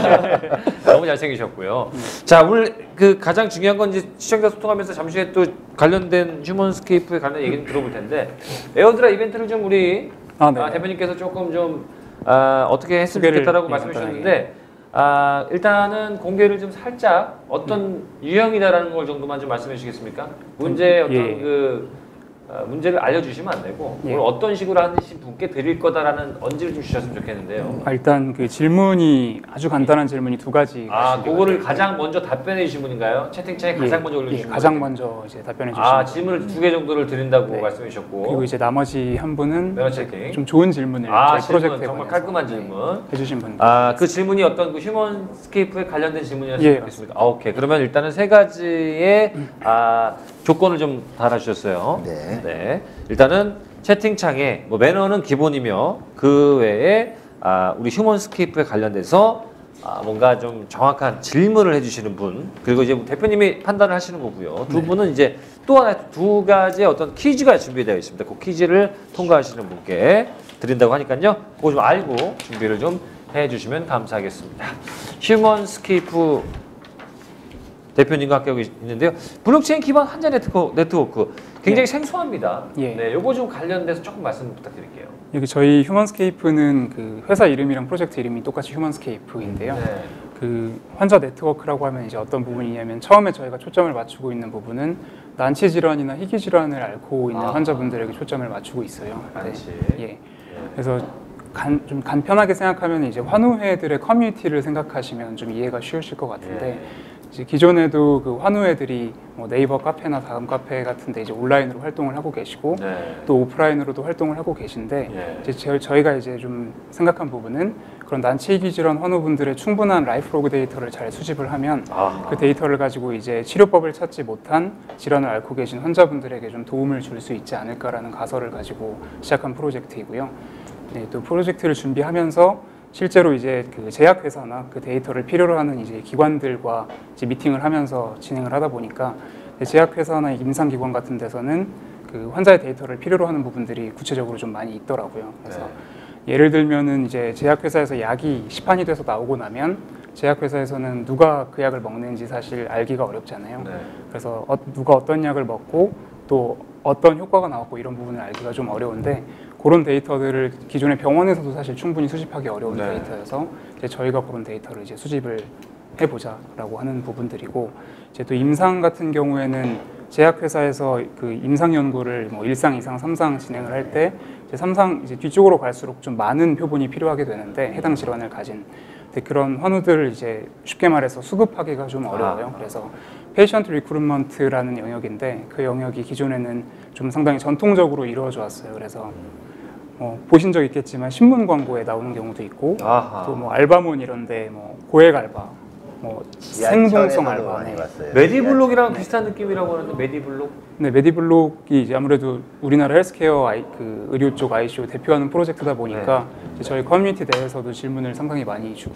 너무 잘생기셨고요. 자, 오늘 그 가장 중요한 건 이제 시청자 소통하면서 잠시 후에 또 관련된 휴먼스케이프에 관련 얘기를 들어볼 텐데 에어드라 이벤트를 좀 우리 네. 대표님께서 조금 좀 어떻게 했으면 좋겠다라고 말씀해 주셨는데 일단은 공개를 좀 살짝 어떤 유형이다라는 걸 정도만 좀 말씀해 주시겠습니까? 문제 어떤 문제를 알려주시면 안 되고 오늘 어떤 식으로 하신 분께 드릴 거다라는 언지를 좀 주셨으면 좋겠는데요. 일단 그 질문이 아주 간단한 질문이 두 가지. 그거를 가장 먼저 답변해 주신 분인가요? 채팅창에 가장 먼저 올려주신 분. 가장 먼저 이제 답변해 주신. 질문을 2개 정도를 드린다고 말씀해 주셨고. 그리고 이제 나머지 한 분은 매너 채팅. 좀 좋은 질문을 저희 프로젝트에 정말 깔끔한 질문 해주신 분. 그 질문이 어떤 그 휴먼스케이프에 관련된 질문이었으면 좋겠습니까? 오케이. 그러면 일단은 3가지의 조건을 좀 달아주셨어요. 네. 일단은 채팅창에 뭐 매너는 기본이며 그 외에 우리 휴먼스케이프에 관련돼서 뭔가 좀 정확한 질문을 해주시는 분, 그리고 이제 대표님이 판단을 하시는 거고요. 두 분은 이제 또 하나 2가지의 어떤 퀴즈가 준비되어 있습니다. 그 퀴즈를 통과하시는 분께 드린다고 하니까요. 그거 좀 알고 준비를 좀 해주시면 감사하겠습니다. 휴먼스케이프 대표님과 함께하고 있는데요. 블록체인 기반 한자 네트워크 굉장히 생소합니다. 네, 요거 좀 관련돼서 조금 말씀 부탁드릴게요. 여기 저희 휴먼스케이프는 그 회사 이름이랑 프로젝트 이름이 똑같이 휴먼스케이프인데요. 그 환자 네트워크라고 하면 이제 어떤 부분이냐면 처음에 저희가 초점을 맞추고 있는 부분은 난치 질환이나 희귀 질환을 앓고 있는 환자분들에게 초점을 맞추고 있어요. 그래서 좀 간편하게 생각하면 이제 환우회들의 커뮤니티를 생각하시면 좀 이해가 쉬우실 것 같은데 이제 기존에도 그 환우회들이 뭐 네이버 카페나 다음 카페 같은데 이제 온라인으로 활동을 하고 계시고 또 오프라인으로도 활동을 하고 계신데 이제 저희가 이제 좀 생각한 부분은 그런 난치희귀 질환 환우분들의 충분한 라이프로그 데이터를 잘 수집을 하면 그 데이터를 가지고 이제 치료법을 찾지 못한 질환을 앓고 계신 환자분들에게 좀 도움을 줄 수 있지 않을까라는 가설을 가지고 시작한 프로젝트이고요. 또 프로젝트를 준비하면서 실제로 이제 그 제약회사나 그 데이터를 필요로 하는 이제 기관들과 이제 미팅을 하면서 진행을 하다 보니까 제약회사나 임상기관 같은 데서는 그 환자의 데이터를 필요로 하는 부분들이 구체적으로 좀 많이 있더라고요. 그래서 예를 들면은 이제 제약회사에서 약이 시판이 돼서 나오고 나면 제약회사에서는 누가 그 약을 먹는지 사실 알기가 어렵잖아요. 그래서 누가 어떤 약을 먹고 또 어떤 효과가 나왔고 이런 부분을 알기가 좀 어려운데 그런 데이터들을 기존의 병원에서도 사실 충분히 수집하기 어려운 데이터여서 이제 저희가 그런 데이터를 이제 수집을 해보자라고 하는 부분들이고 이제 또 임상 같은 경우에는 제약회사에서 그 임상 연구를 뭐 1상, 2상, 3상 진행을 할 때 이제 3상 이제 뒤쪽으로 갈수록 좀 많은 표본이 필요하게 되는데 해당 질환을 가진 그런 환우들을 이제 쉽게 말해서 수급하기가 좀 어려워요. 그래서 페이션트 리크루트먼트라는 영역인데 그 영역이 기존에는 좀 상당히 전통적으로 이루어져 왔어요. 그래서 보신 적 있겠지만 신문 광고에 나오는 경우도 있고 또 뭐 알바몬 이런데 뭐 고액 알바, 뭐 생동성 알바, 메디블록이랑 비슷한 느낌이라고 하는데 메디블록? 네, 메디블록이 이제 아무래도 우리나라 헬스케어 그 의료 쪽 ICO 대표하는 프로젝트다 보니까 이제 저희 커뮤니티 내에서도 질문을 상당히 많이 주고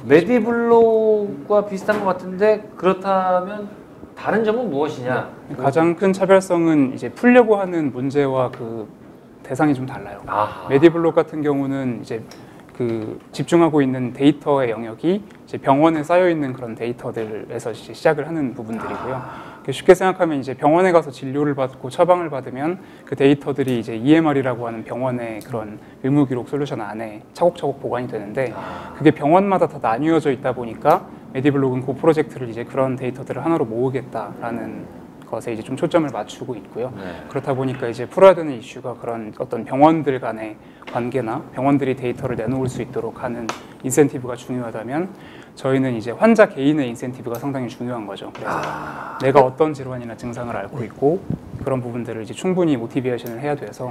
메디블록과 비슷한 것 같은데 그렇다면 다른 점은 무엇이냐? 가장 큰 차별성은 이제 풀려고 하는 문제와 그 대상이 좀 달라요. 메디블록 같은 경우는 이제 그 집중하고 있는 데이터의 영역이 이제 병원에 쌓여 있는 그런 데이터들에서 이제 시작을 하는 부분들이고요. 쉽게 생각하면 이제 병원에 가서 진료를 받고 처방을 받으면 그 데이터들이 이제 EMR이라고 하는 병원의 그런 의무기록 솔루션 안에 차곡차곡 보관이 되는데 그게 병원마다 다 나뉘어져 있다 보니까 메디블록은 그 프로젝트를 이제 그런 데이터들을 하나로 모으겠다라는 것에 이제 좀 초점을 맞추고 있고요. 네. 그렇다 보니까 이제 풀어야 되는 이슈가 그런 어떤 병원들 간의 관계나 병원들이 데이터를 내놓을 수 있도록 하는 인센티브가 중요하다면 저희는 이제 환자 개인의 인센티브가 상당히 중요한 거죠. 그래서 내가 어떤 질환이나 증상을 앓고 있고 그런 부분들을 이제 충분히 모티베이션을 해야 돼서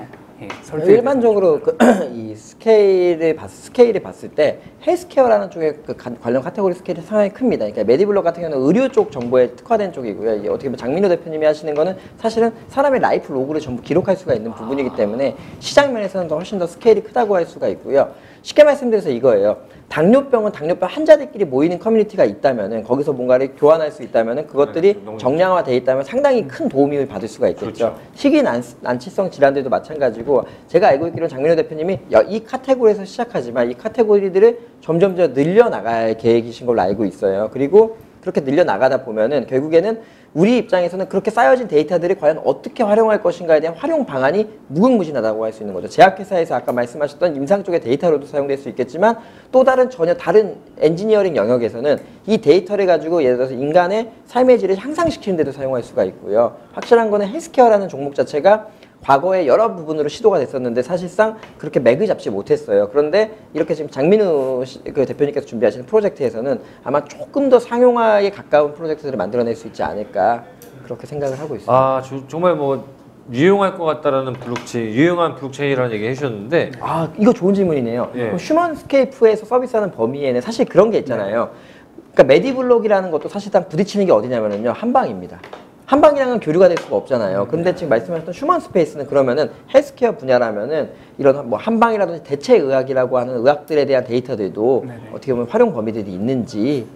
일반적으로 이 스케일을 봤을 때 헬스케어라는 쪽에 그 관련 카테고리 스케일이 상당히 큽니다. 그러니까 메디블록 같은 경우는 의료 쪽 정보에 특화된 쪽이고요. 이게 어떻게 보면 장민호 대표님이 하시는 거는 사실은 사람의 라이프 로그를 전부 기록할 수가 있는 부분이기 때문에 시장 면에서는 훨씬 더 스케일이 크다고 할 수가 있고요. 쉽게 말씀드려서 이거예요. 당뇨병은 당뇨병 환자들끼리 모이는 커뮤니티가 있다면은 거기서 뭔가를 교환할 수 있다면은 그것들이 정량화돼 있다면 상당히 큰 도움을 받을 수가 있겠죠. 그렇죠. 희귀 난치성 질환들도 마찬가지고 제가 알고 있기로는 장민호 대표님이 이 카테고리에서 시작하지만 이 카테고리들을 점점 더 늘려나갈 계획이신 걸로 알고 있어요. 그리고 그렇게 늘려나가다 보면은 결국에는 우리 입장에서는 그렇게 쌓여진 데이터들이 과연 어떻게 활용할 것인가에 대한 활용 방안이 무궁무진하다고 할 수 있는 거죠. 제약회사에서 아까 말씀하셨던 임상 쪽의 데이터로도 사용될 수 있겠지만 또 다른 전혀 다른 엔지니어링 영역에서는 이 데이터를 가지고 예를 들어서 인간의 삶의 질을 향상시키는 데도 사용할 수가 있고요. 확실한 거는 헬스케어라는 종목 자체가 과거에 여러 부분으로 시도가 됐었는데 사실상 그렇게 맥을 잡지 못했어요. 그런데 이렇게 지금 장민우 그 대표님께서 준비하시는 프로젝트에서는 아마 조금 더 상용화에 가까운 프로젝트들을 만들어낼 수 있지 않을까 그렇게 생각을 하고 있습니다. 정말 뭐 유용할 것 같다라는 유용한 블록체인이라는 얘기 해주셨는데 이거 좋은 질문이네요. 예. 그럼 휴먼스케이프에서 서비스하는 범위에는 사실 그런 게 있잖아요. 그러니까 메디블록이라는 것도 사실상 부딪히는 게 어디냐면요. 한방입니다. 한방이랑은 교류가 될 수가 없잖아요. 근데 지금 말씀하셨던 휴먼 스페이스는 그러면은 헬스케어 분야라면은 이런 뭐 한방이라든지 대체의학이라고 하는 의학들에 대한 데이터들도 네네. 어떻게 보면 활용 범위들이 있는지.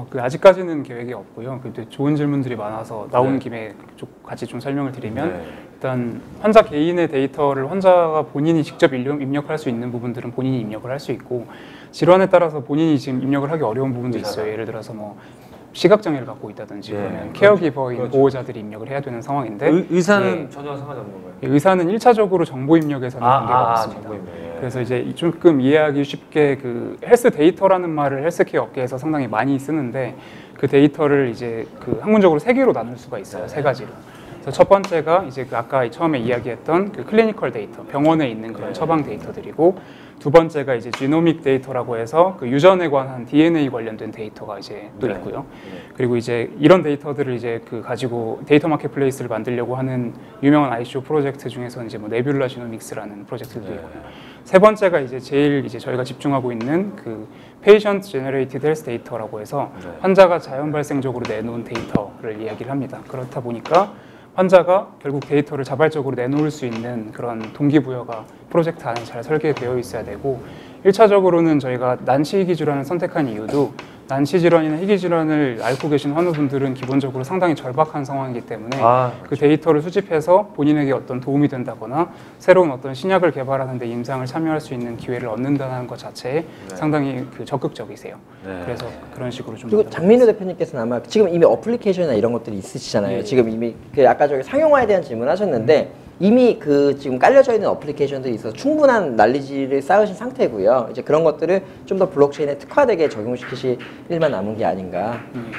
아직까지는 계획이 없고요. 근데 좋은 질문들이 많아서 나온 김에 같이 좀 설명을 드리면 일단 환자 개인의 데이터를 환자가 본인이 직접 입력할 수 있는 부분들은 본인이 입력을 할 수 있고 질환에 따라서 본인이 지금 입력을 하기 어려운 부분도 있어요. 예를 들어서 뭐 시각장애를 갖고 있다든지 그러면 케어기버인 보호자들이 입력을 해야 되는 상황인데 의사는 전혀 상관이 없는 거예요? 의사는 1차적으로 정보 입력에서는 관계가 없습니다. 정보 입력. 그래서 이제 조금 이해하기 쉽게 그 헬스 데이터라는 말을 헬스케어 업계에서 상당히 많이 쓰는데 그 데이터를 이제 그 학문적으로 세 개로 나눌 수가 있어요. 세 가지로. 그래서 첫 번째가 이제 그 아까 처음에 이야기했던 그 클리니컬 데이터, 병원에 있는 그런 처방 데이터들이고 두 번째가 이제 지노믹 데이터라고 해서 그 유전에 관한 DNA 관련된 데이터가 이제 또 있고요. 그리고 이제 이런 데이터들을 이제 그 가지고 데이터 마켓플레이스를 만들려고 하는 유명한 ICO 프로젝트 중에서는 이제 뭐 네뷸라 지노믹스라는 프로젝트도 있고요. 세 번째가 이제 제일 이제 저희가 집중하고 있는 그 페이션트 제너레이티드 헬스 데이터라고 해서 환자가 자연 발생적으로 내놓은 데이터를 이야기를 합니다. 그렇다 보니까 환자가 결국 데이터를 자발적으로 내놓을 수 있는 그런 동기부여가 프로젝트 안에 잘 설계되어 있어야 되고 1차적으로는 저희가 난치희귀 질환을 선택한 이유도 난치 질환이나 희귀 질환을 앓고 계신 환우분들은 기본적으로 상당히 절박한 상황이기 때문에 그 데이터를 수집해서 본인에게 어떤 도움이 된다거나 새로운 어떤 신약을 개발하는 데 임상을 참여할 수 있는 기회를 얻는다는 것 자체에 상당히 그 적극적이세요. 그래서 그런 식으로 좀 그리고 장민우 대표님께서는 아마 지금 이미 어플리케이션이나 이런 것들이 있으시잖아요. 지금 이미 그 아까 저기 상용화에 대한 질문하셨는데 이미 그 지금 깔려져 있는 어플리케이션들이 있어서 충분한 난리지를 쌓으신 상태고요. 이제 그런 것들을 좀 더 블록체인에 특화되게 적용시키실 일만 남은 게 아닌가.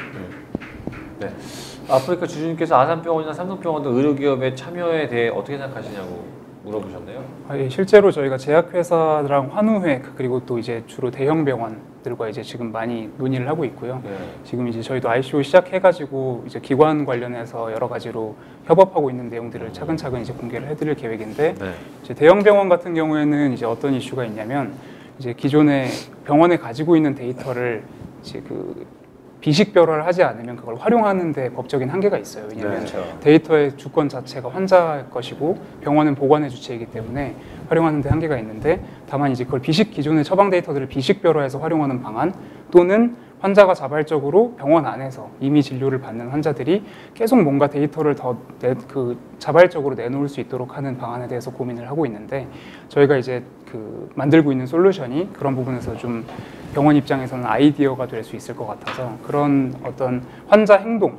네. 아프리카 주주님께서 아산병원이나 삼성병원 등 의료기업의 참여에 대해 어떻게 생각하시냐고 물어보셨네요. 실제로 저희가 제약회사랑 환우회 그리고 또 이제 주로 대형 병원들과 이제 지금 많이 논의를 하고 있고요. 지금 이제 저희도 ICO 시작해가지고 이제 기관 관련해서 여러 가지로 협업하고 있는 내용들을 차근차근 이제 공개를 해드릴 계획인데 이제 대형 병원 같은 경우에는 이제 어떤 이슈가 있냐면 이제 기존에 병원에 가지고 있는 데이터를 이제 그 비식별화를 하지 않으면 그걸 활용하는 데 법적인 한계가 있어요. 왜냐하면 데이터의 주권 자체가 환자의 것이고 병원은 보관의 주체이기 때문에 활용하는 데 한계가 있는데 다만 이제 그걸 기존의 처방 데이터들을 비식별화해서 활용하는 방안 또는 환자가 자발적으로 병원 안에서 이미 진료를 받는 환자들이 계속 뭔가 데이터를 더 자발적으로 내놓을 수 있도록 하는 방안에 대해서 고민을 하고 있는데 저희가 이제 그 만들고 있는 솔루션이 그런 부분에서 좀 병원 입장에서는 아이디어가 될 수 있을 것 같아서 그런 어떤 환자 행동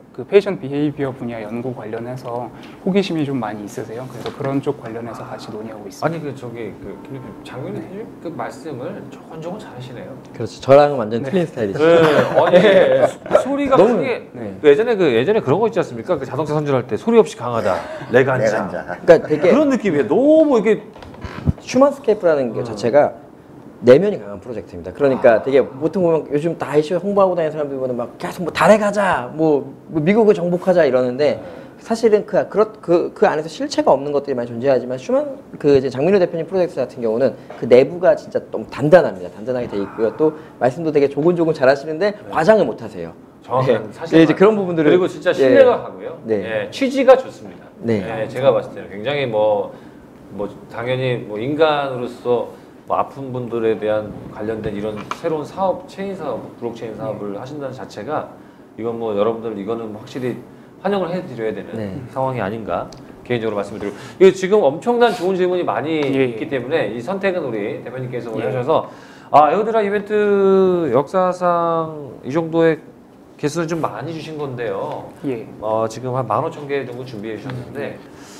그 페이션트 비헤이비어 분야 연구 관련해서 호기심이 좀 많이 있으세요. 그래서 그런 쪽 관련해서 같이 논의하고 있습니다. 아니 그 저기 그 장군님 그 말씀을 조곤조곤 잘하시네요. 그렇죠. 저랑은 완전 틀린 스타일이죠. 네, 아니 소리가 너무- 크게 네. 예전에 그런 거 있지 않습니까? 그 자동차 선질할 때 소리 없이 강하다. 내간자. 내간자. 그러니까 되게 그런 느낌이에요. 너무 이게 휴먼스케이프라는 게 자체가 내면이 강한 프로젝트입니다. 그러니까 되게 보통 보면 요즘 다 이슈 홍보하고 다니는 사람들 보면 막 계속 뭐 달에 가자, 뭐 미국을 정복하자 이러는데 사실은 그 안에서 실체가 없는 것들이 많이 존재하지만 그 이제 장민호 대표님 프로젝트 같은 경우는 그 내부가 진짜 너무 단단합니다. 단단하게 돼 있고요. 또 말씀도 되게 조곤조곤 잘하시는데 과장을 못 하세요. 정확한 네. 사실 네, 이제 그런 부분들을 그리고 진짜 신뢰가 가고요. 네. 예, 취지가 좋습니다. 네. 예, 제가 봤을 때는 굉장히 뭐 당연히 뭐 인간으로서 뭐 아픈 분들에 대한 관련된 이런 새로운 사업, 체인 사업, 블록체인 사업을 하신다는 자체가 이건 뭐 여러분들 이거는 확실히 환영을 해드려야 되는 네. 상황이 아닌가 개인적으로 말씀을 드리고 이거 지금 엄청난 좋은 질문이 많이 있기 때문에 이 선택은 우리 대표님께서 오늘 하셔서 에어드랍 이벤트 역사상 이 정도의 개수는 좀 많이 주신 건데요. 예. 지금 한 15,000개 정도 준비해 주셨는데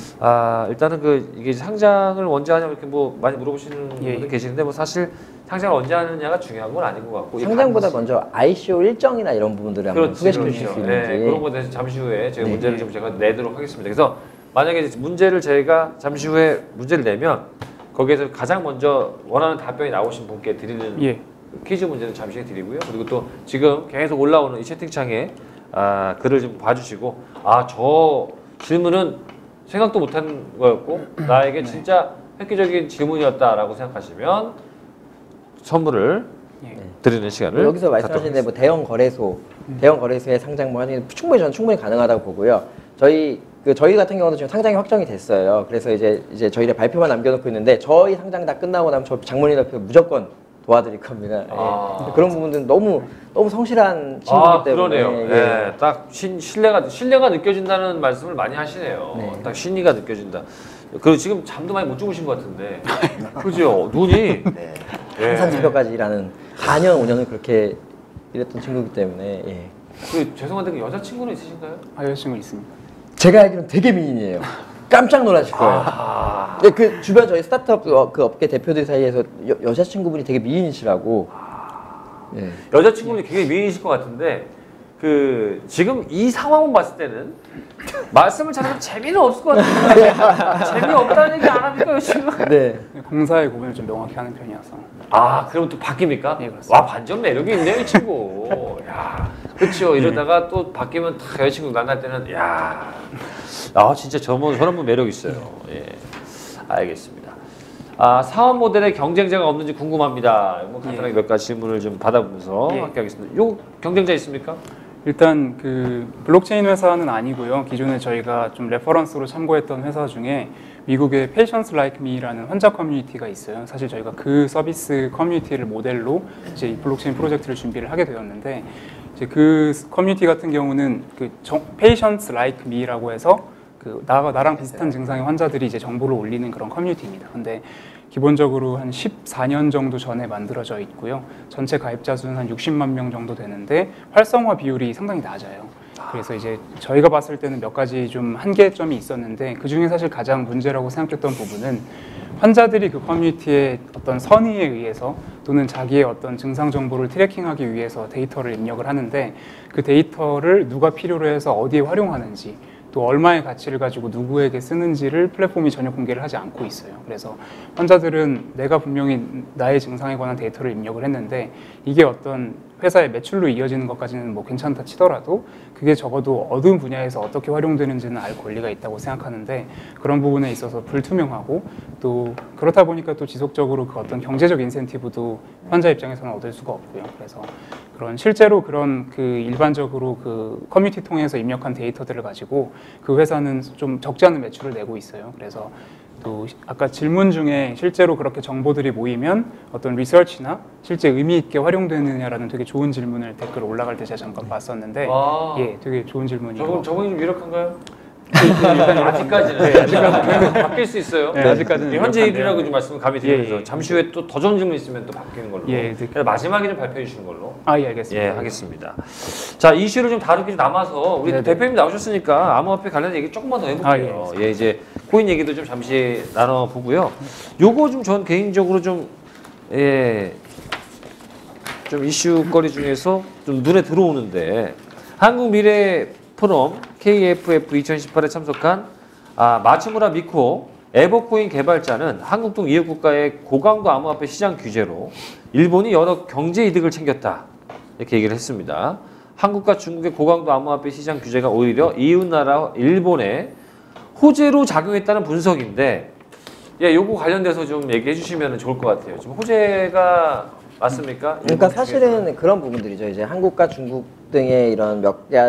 일단은 이게 상장을 언제 하냐 이렇게 뭐 많이 물어보시는 분들 계시는데 뭐 사실 상장을 언제 하느냐가 중요한 건 아닌 것 같고 상장보다 먼저 ICO 일정이나 이런 부분들을 한번 소개시켜 주실 수 있는지. 네, 그런 거에 대해서 잠시 후에 제가 네. 문제를 좀 제가 내도록 하겠습니다. 그래서 만약에 이제 문제를 저희가 잠시 후에 문제를 내면 거기에서 가장 먼저 원하는 답변이 나오신 분께 드리는 예. 퀴즈 문제는 잠시 후에 드리고요. 그리고 또 지금 계속 올라오는 이 채팅창에 글을 좀 봐주시고 저 질문은 생각도 못한 거였고 나에게 진짜 획기적인 질문이었다라고 생각하시면 선물을 드리는 시간을 여기서 말씀하시는데 뭐 대형 거래소의 상장 뭐 하는 게 충분히 가능하다고 보고요. 저희 같은 경우도 지금 상장이 확정이 됐어요. 그래서 이제 저희가 발표만 남겨놓고 있는데 저희 상장 다 끝나고 나면 저 장문희 대표 무조건 도와드릴 겁니다. 예. 그런 부분들은 너무 성실한 친구이기 때문에. 그러네요. 예. 딱 신뢰가 느껴진다는 말씀을 많이 하시네요. 네. 딱 신의가 느껴진다. 그리고 지금 잠도 많이 못 주무신 것 같은데. 그죠? 눈이. 네. 항상 새벽까지 일하는 4년 5년을 그렇게 일했던 친구이기 때문에. 예. 죄송한데 그 여자친구는 있으신가요? 여자친구 있습니다. 제가 알기로는 되게 미인이에요. 깜짝 놀라실 거예요. 근데 그 주변 저희 스타트업 그 업계 대표들 사이에서 여자친구분이 되게 미인이시라고. 예. 여자친구분이 굉장히 미인이실 것 같은데 지금 이 상황만 봤을 때는 말씀을 잘하면 재미는 없을 것 같아요. 재미없다는 얘기 안 합니까 지금? 네. 공사의 구분을 좀 명확히 하는 편이어서. 그럼 또 바뀝니까? 네, 그렇습니다. 와, 반전 매력이 있네요, 이 친구. 야, 그렇죠. 이러다가 또 바뀌면 다 여자친구 만날 때는, 진짜 저런 분 매력 있어요. 예, 알겠습니다. 사업 모델에 경쟁자가 없는지 궁금합니다. 뭐 간단하게 몇 가지 질문을 좀 받아보면서 함께 하겠습니다. 요 경쟁자 있습니까? 일단 그 블록체인 회사는 아니고요. 기존에 저희가 좀 레퍼런스로 참고했던 회사 중에 미국의 Patients Like Me라는 환자 커뮤니티가 있어요. 사실 저희가 그 서비스 커뮤니티를 모델로 이제 이 블록체인 프로젝트를 준비를 하게 되었는데 이제 그 커뮤니티 같은 경우는 Patients Like Me라고 해서 나랑 비슷한 증상의 환자들이 이제 정보를 올리는 그런 커뮤니티입니다. 근데 기본적으로 한 14년 정도 전에 만들어져 있고요. 전체 가입자 수는 한 60만 명 정도 되는데 활성화 비율이 상당히 낮아요. 그래서 이제 저희가 봤을 때는 몇 가지 좀 한계점이 있었는데 그 중에 사실 가장 문제라고 생각했던 부분은 환자들이 그 커뮤니티의 어떤 선의에 의해서 또는 자기의 어떤 증상 정보를 트래킹하기 위해서 데이터를 입력을 하는데 그 데이터를 누가 필요로 해서 어디에 활용하는지 또 얼마의 가치를 가지고 누구에게 쓰는지를 플랫폼이 전혀 공개를 하지 않고 있어요. 그래서 환자들은 내가 분명히 나의 증상에 관한 데이터를 입력을 했는데 이게 어떤 회사의 매출로 이어지는 것까지는 뭐 괜찮다 치더라도 그게 적어도 어느 분야에서 어떻게 활용되는지는 알 권리가 있다고 생각하는데 그런 부분에 있어서 불투명하고 또 그렇다 보니까 또 지속적으로 그 어떤 경제적 인센티브도 환자 입장에서는 얻을 수가 없고요. 그래서 실제로 그런 일반적으로 그 커뮤니티 통해서 입력한 데이터들을 가지고 그 회사는 좀 적지 않은 매출을 내고 있어요. 그래서 또 아까 질문 중에 실제로 그렇게 정보들이 모이면 어떤 리서치나 실제 의미 있게 활용되느냐라는 되게 좋은 질문을 댓글 올라갈 때 제가 잠깐 봤었는데 되게 좋은 질문이고 저분이 좀 유력한가요? 아직까지는. 네, 아직까지는. 바뀔 수 있어요. 네, 아직까지는 현재 이렇게 1위라고 좀 말씀을 감히 드리면서 예, 예. 잠시 후에 또 더 좋은 질문 있으면 또 바뀌는 걸로. 예, 네. 그래서 마지막에 좀 발표해 주시는 걸로. 아, 예, 알겠습니다. 예, 하겠습니다. 자, 이슈를 좀 다루기 좀 남아서 우리 네네. 대표님 나오셨으니까 암호화폐 관련 얘기 조금만 더 해볼게요. 예, 이제 코인 얘기도 좀 잠시 나눠보고요. 요거 좀 전 개인적으로 좀 좀 이슈거리 중에서 좀 눈에 들어오는데 한국 미래 포럼 KFF 2018에 참석한 마츠무라 미코 에버코인 개발자는 한국 등 이웃 국가의 고강도 암호화폐 시장 규제로 일본이 여러 경제 이득을 챙겼다 이렇게 얘기를 했습니다. 한국과 중국의 고강도 암호화폐 시장 규제가 오히려 이웃 나라 일본에 호재로 작용했다는 분석인데 예, 요거 관련돼서 좀 얘기해 주시면 좋을 것 같아요. 좀 호재가 맞습니까? 그러니까 사실은 그런 부분들이죠. 이제 한국과 중국 등의 이런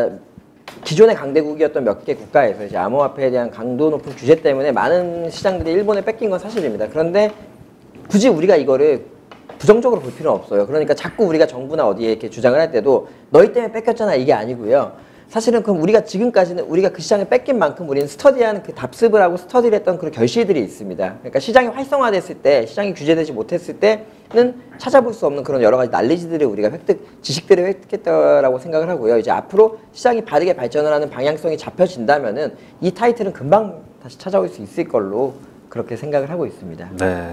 기존의 강대국이었던 몇 개 국가에서 이제 암호화폐에 대한 강도 높은 규제 때문에 많은 시장들이 일본에 뺏긴 건 사실입니다. 그런데 굳이 우리가 이거를 부정적으로 볼 필요는 없어요. 그러니까 자꾸 우리가 정부나 어디에 이렇게 주장을 할 때도 너희 때문에 뺏겼잖아 이게 아니고요. 사실은 그럼 우리가 지금까지는 우리가 그 시장을 뺏긴 만큼 우리는 스터디한 그 답습을 하고 스터디를 했던 그런 결실들이 있습니다. 그러니까 시장이 활성화됐을 때, 시장이 규제되지 못했을 때는 찾아볼 수 없는 그런 여러 가지 난리지들을 우리가 지식들을 획득했다라고 생각을 하고요. 이제 앞으로 시장이 바르게 발전을 하는 방향성이 잡혀진다면은 이 타이틀은 금방 다시 찾아올 수 있을 걸로 그렇게 생각을 하고 있습니다. 네.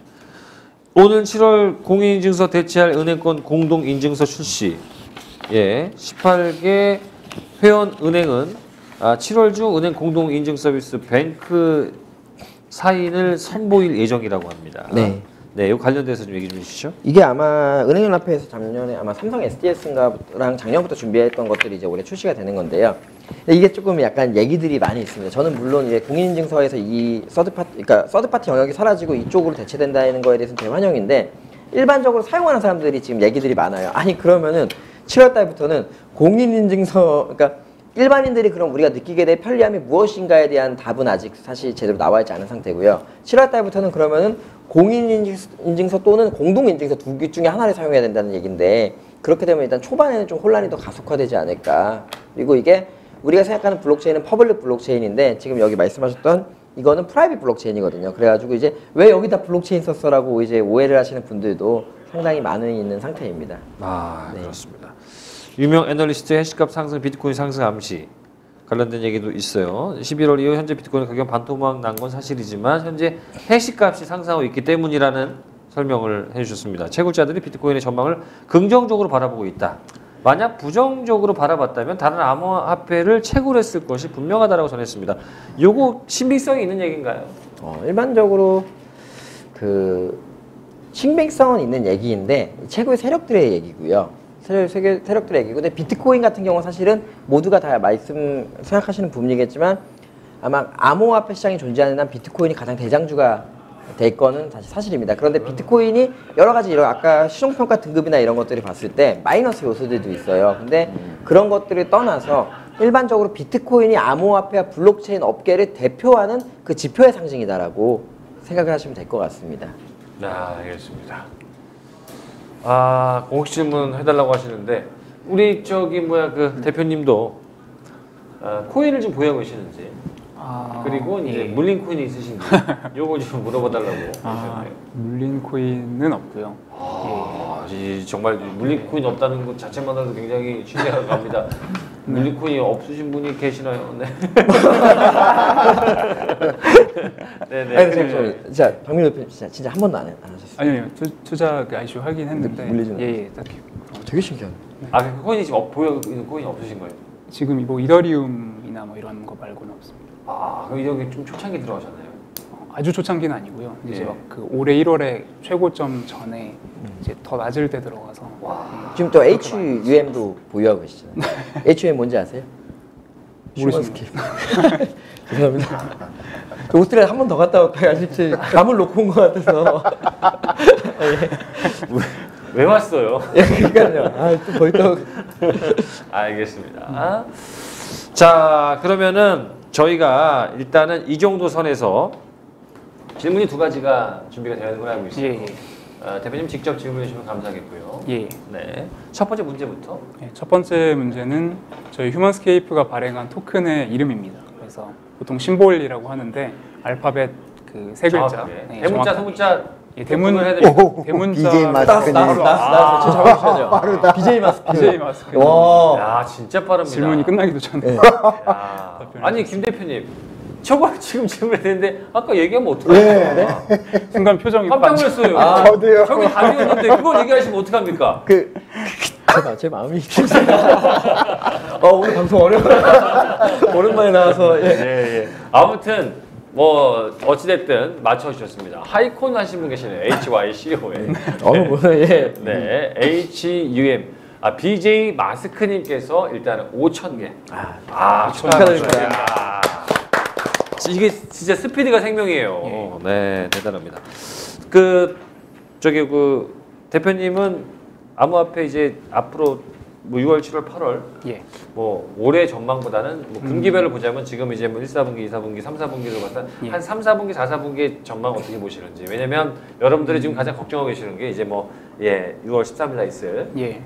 오늘 7월 공인인증서 대체할 은행권 공동인증서 출시. 예, 18개 회원 은행은 7월 중 은행 공동인증 서비스 뱅크 사인을 선보일 예정이라고 합니다. 네. 네, 이 관련돼서 좀 얘기 좀 해주시죠. 이게 아마 은행연합회에서 작년에 아마 삼성 SDS랑 작년부터 준비했던 것들이 이제 올해 출시가 되는 건데요. 이게 조금 약간 얘기들이 많이 있습니다. 저는 물론 이제 공인인증서에서 이 서드파티 영역이 사라지고 이쪽으로 대체된다는 거에 대해서는 대환영인데 일반적으로 사용하는 사람들이 지금 얘기들이 많아요. 아니 그러면은 7월 달부터는 공인인증서, 그러니까 일반인들이 그럼 우리가 느끼게 될 편리함이 무엇인가에 대한 답은 아직 사실 제대로 나와 있지 않은 상태고요. 7월 달부터는 그러면은 공인인증서 또는 공동인증서 두 개 중에 하나를 사용해야 된다는 얘기인데 그렇게 되면 일단 초반에는 좀 혼란이 더 가속화되지 않을까. 그리고 이게 우리가 생각하는 블록체인은 퍼블릭 블록체인인데 지금 여기 말씀하셨던 이거는 프라이빗 블록체인이거든요. 그래가지고 이제 왜 여기다 블록체인 썼어라고 이제 오해를 하시는 분들도 상당히 많이 있는 상태입니다. 네. 그렇습니다. 유명 애널리스트 해시값 상승, 비트코인 상승 암시 관련된 얘기도 있어요. 11월 이후 현재 비트코인 가격 반토막 난 건 사실이지만 현재 해시값이 상승하고 있기 때문이라는 설명을 해주셨습니다. 채굴자들이 비트코인의 전망을 긍정적으로 바라보고 있다. 만약 부정적으로 바라봤다면 다른 암호화폐를 채굴했을 것이 분명하다라고 전했습니다. 요거 신빙성이 있는 얘기인가요? 일반적으로 그 신빙성은 있는 얘기인데 채굴 세력들의 얘기고요. 세력들의 얘기고, 근데 비트코인 같은 경우는 사실은 모두가 다 생각하시는 부분이겠지만 아마 암호화폐 시장이 존재하는 한 비트코인이 가장 대장주가 될 거는 사실입니다. 그런데 비트코인이 여러 가지 이런 아까 시종평가 등급이나 이런 것들을 봤을 때 마이너스 요소들도 있어요. 근데 그런 것들을 떠나서 일반적으로 비트코인이 암호화폐와 블록체인 업계를 대표하는 그 지표의 상징이다라고 생각을 하시면 될 것 같습니다. 네, 알겠습니다. 공식 질문 해달라고 하시는데 우리 그 대표님도 코인을 좀 보유하고 계시는지 그리고 이제 물린 코인이 있으신지 요거 좀 물어봐달라고 하셨네요. 물린 코인은 없고요. 정말 물린 코인 없다는 것 자체만으로도 굉장히 신뢰가 갑니다. 물린 코인이 없으신 분이 계시나요? 네. 네네. 아니, 자, 박민호 대표님 진짜 한 번도 안 하셨어요? 아니요, 투자 그 ICO 하긴 했는데 물리진 예, 딱히. 되게 신기하네. 그 코인이 지금 보유하고 있는 코인이 없으신 거예요? 지금 뭐 이더리움이나 뭐 이런 거 말고는 없습니다. 그럼 이게 좀 초창기 들어가셨나요? 아주 초창기는 아니고요. 이제 예. 막 그 올해 1월에 최고점 전에 이제 더 낮을 때 들어가서. 지금 또 HUM도 보유하고 계시잖아요. HUM 뭔지 아세요? 모르겠습니다. 죄송합니다. 저 오스트레일리아 한 번 더 갔다 올까요? 아직 감을 놓고 온 것 같아서. 왜 왔어요? 그러니까요. 또 거의 또. 알겠습니다. 자, 그러면은 저희가 일단은 이 정도 선에서 질문이 두 가지가 준비가 되어 있는 걸 알고 있어요. 예. 대표님 직접 질문해 주시면 감사하겠고요. 예. 네. 첫 번째 문제부터. 첫 번째 문제는 저희 휴먼스케이프가 발행한 토큰의 이름입니다. 그래서 보통 심볼이라고 하는데 알파벳 그 세 글자. 정확하게. 네, 대문자, 정확하게. 소문자 예, 대문 오, 대문자. BJ 마스크님. 나왔어. 저 잡아주셔야죠. 빠르다. BJ 마스크. BJ 마스크. 와. 야, 진짜 빠릅니다. 질문이 끝나기도 전에. 야. 아니, 김 대표님. 저걸 지금 질문했는데 아까 얘기하면 어떡해요? 네. 순간 표정이 깜짝 놀랐어요. 아, 저도요. 저기 답이었는데 그걸 얘기하시면 어떡합니까? 제 마음이 오늘 방송 오랜만에 나와서 예, 예. 아무튼 뭐 어찌됐든 맞춰주셨습니다. 하이콘 하신 분 계시네요. HYCON. 예. 네, HUM. BJ 마스크님께서 일단은 5,000개. 축하드립니다. 야. 이게 진짜 스피드가 생명이에요. 네, 대단합니다. 그 대표님은 암호화폐 이제 앞으로 뭐 6월, 7월, 8월 예. 뭐 올해 전망보다는 뭐 분기별로 보자면 지금 이제 뭐 1, 4분기, 2, 4분기, 3, 4분기로 봐서 한 3, 4분기, 4, 4분기 전망 어떻게 보시는지. 왜냐면 여러분들이 지금 가장 걱정하고 계시는 게 이제 뭐 6월 13일 날 있을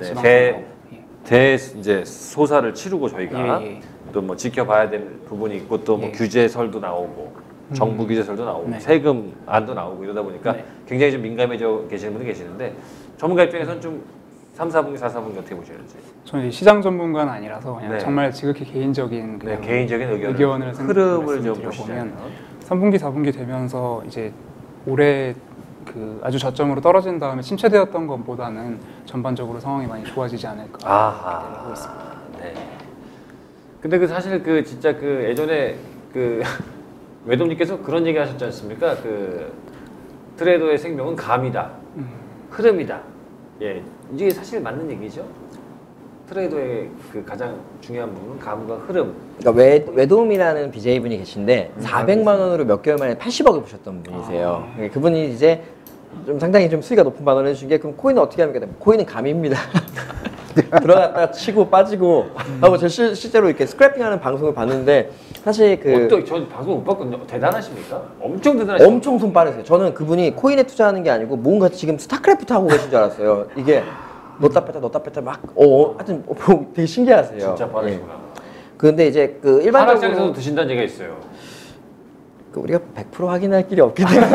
대 이제 소사를 치르고 저희가 또 뭐 지켜봐야 될 부분이 있고 또 뭐 규제설도 나오고 정부 규제설도 나오고 세금안도 나오고 이러다 보니까 굉장히 좀 민감해져 계시는 분이 계시는데 전문가 입장에서는 좀 3, 4분기, 4, 4분기 어떻게 보시는지. 저는 시장 전문가는 아니라서 그냥 네. 정말 지극히 개인적인 그냥 개인적인 의견을 흐름을 좀 말씀드려보면 보시자면 3분기, 4분기 되면서 이제 올해 그 아주 저점으로 떨어진 다음에 침체되었던 것보다는 전반적으로 상황이 많이 좋아지지 않을까 기대하고 있습니다. 네. 근데 그 사실 그 진짜 그 예전에 그 외동님께서 그런 얘기 하셨지 않습니까? 그 트레이더의 생명은 감이다, 흐름이다. 예, 이게 사실 맞는 얘기죠. 트레이더의 그 가장 중요한 부분은 감과 흐름. 그러니까 외돔이라는 BJ 분이 계신데 400만 원으로 몇 개월 만에 80억을 버셨던 분이세요. 그분이 이제 좀 상당히 좀 수위가 높은 반응을 해주신 게 그럼 코인은 어떻게 합니까? 코인은 감입니다. 들어갔다가 치고 빠지고 하고 저 실제로 이렇게 스크래핑하는 방송을 봤는데 사실 저 방송 못 봤거든요. 대단하십니까? 엄청 대단하십니까? 엄청 손 빠르세요. 저는 그분이 코인에 투자하는 게 아니고 뭔가 지금 스타크래프트 하고 계신 줄 알았어요. 이게 넣다 뺐다 막 하여튼 되게 신기하세요. 진짜 빠르시구나. 그런데 이제 그 일반적으로 하락장에서도 드신다는 얘기가 있어요. 우리가 100% 확인할 길이 없기 때문에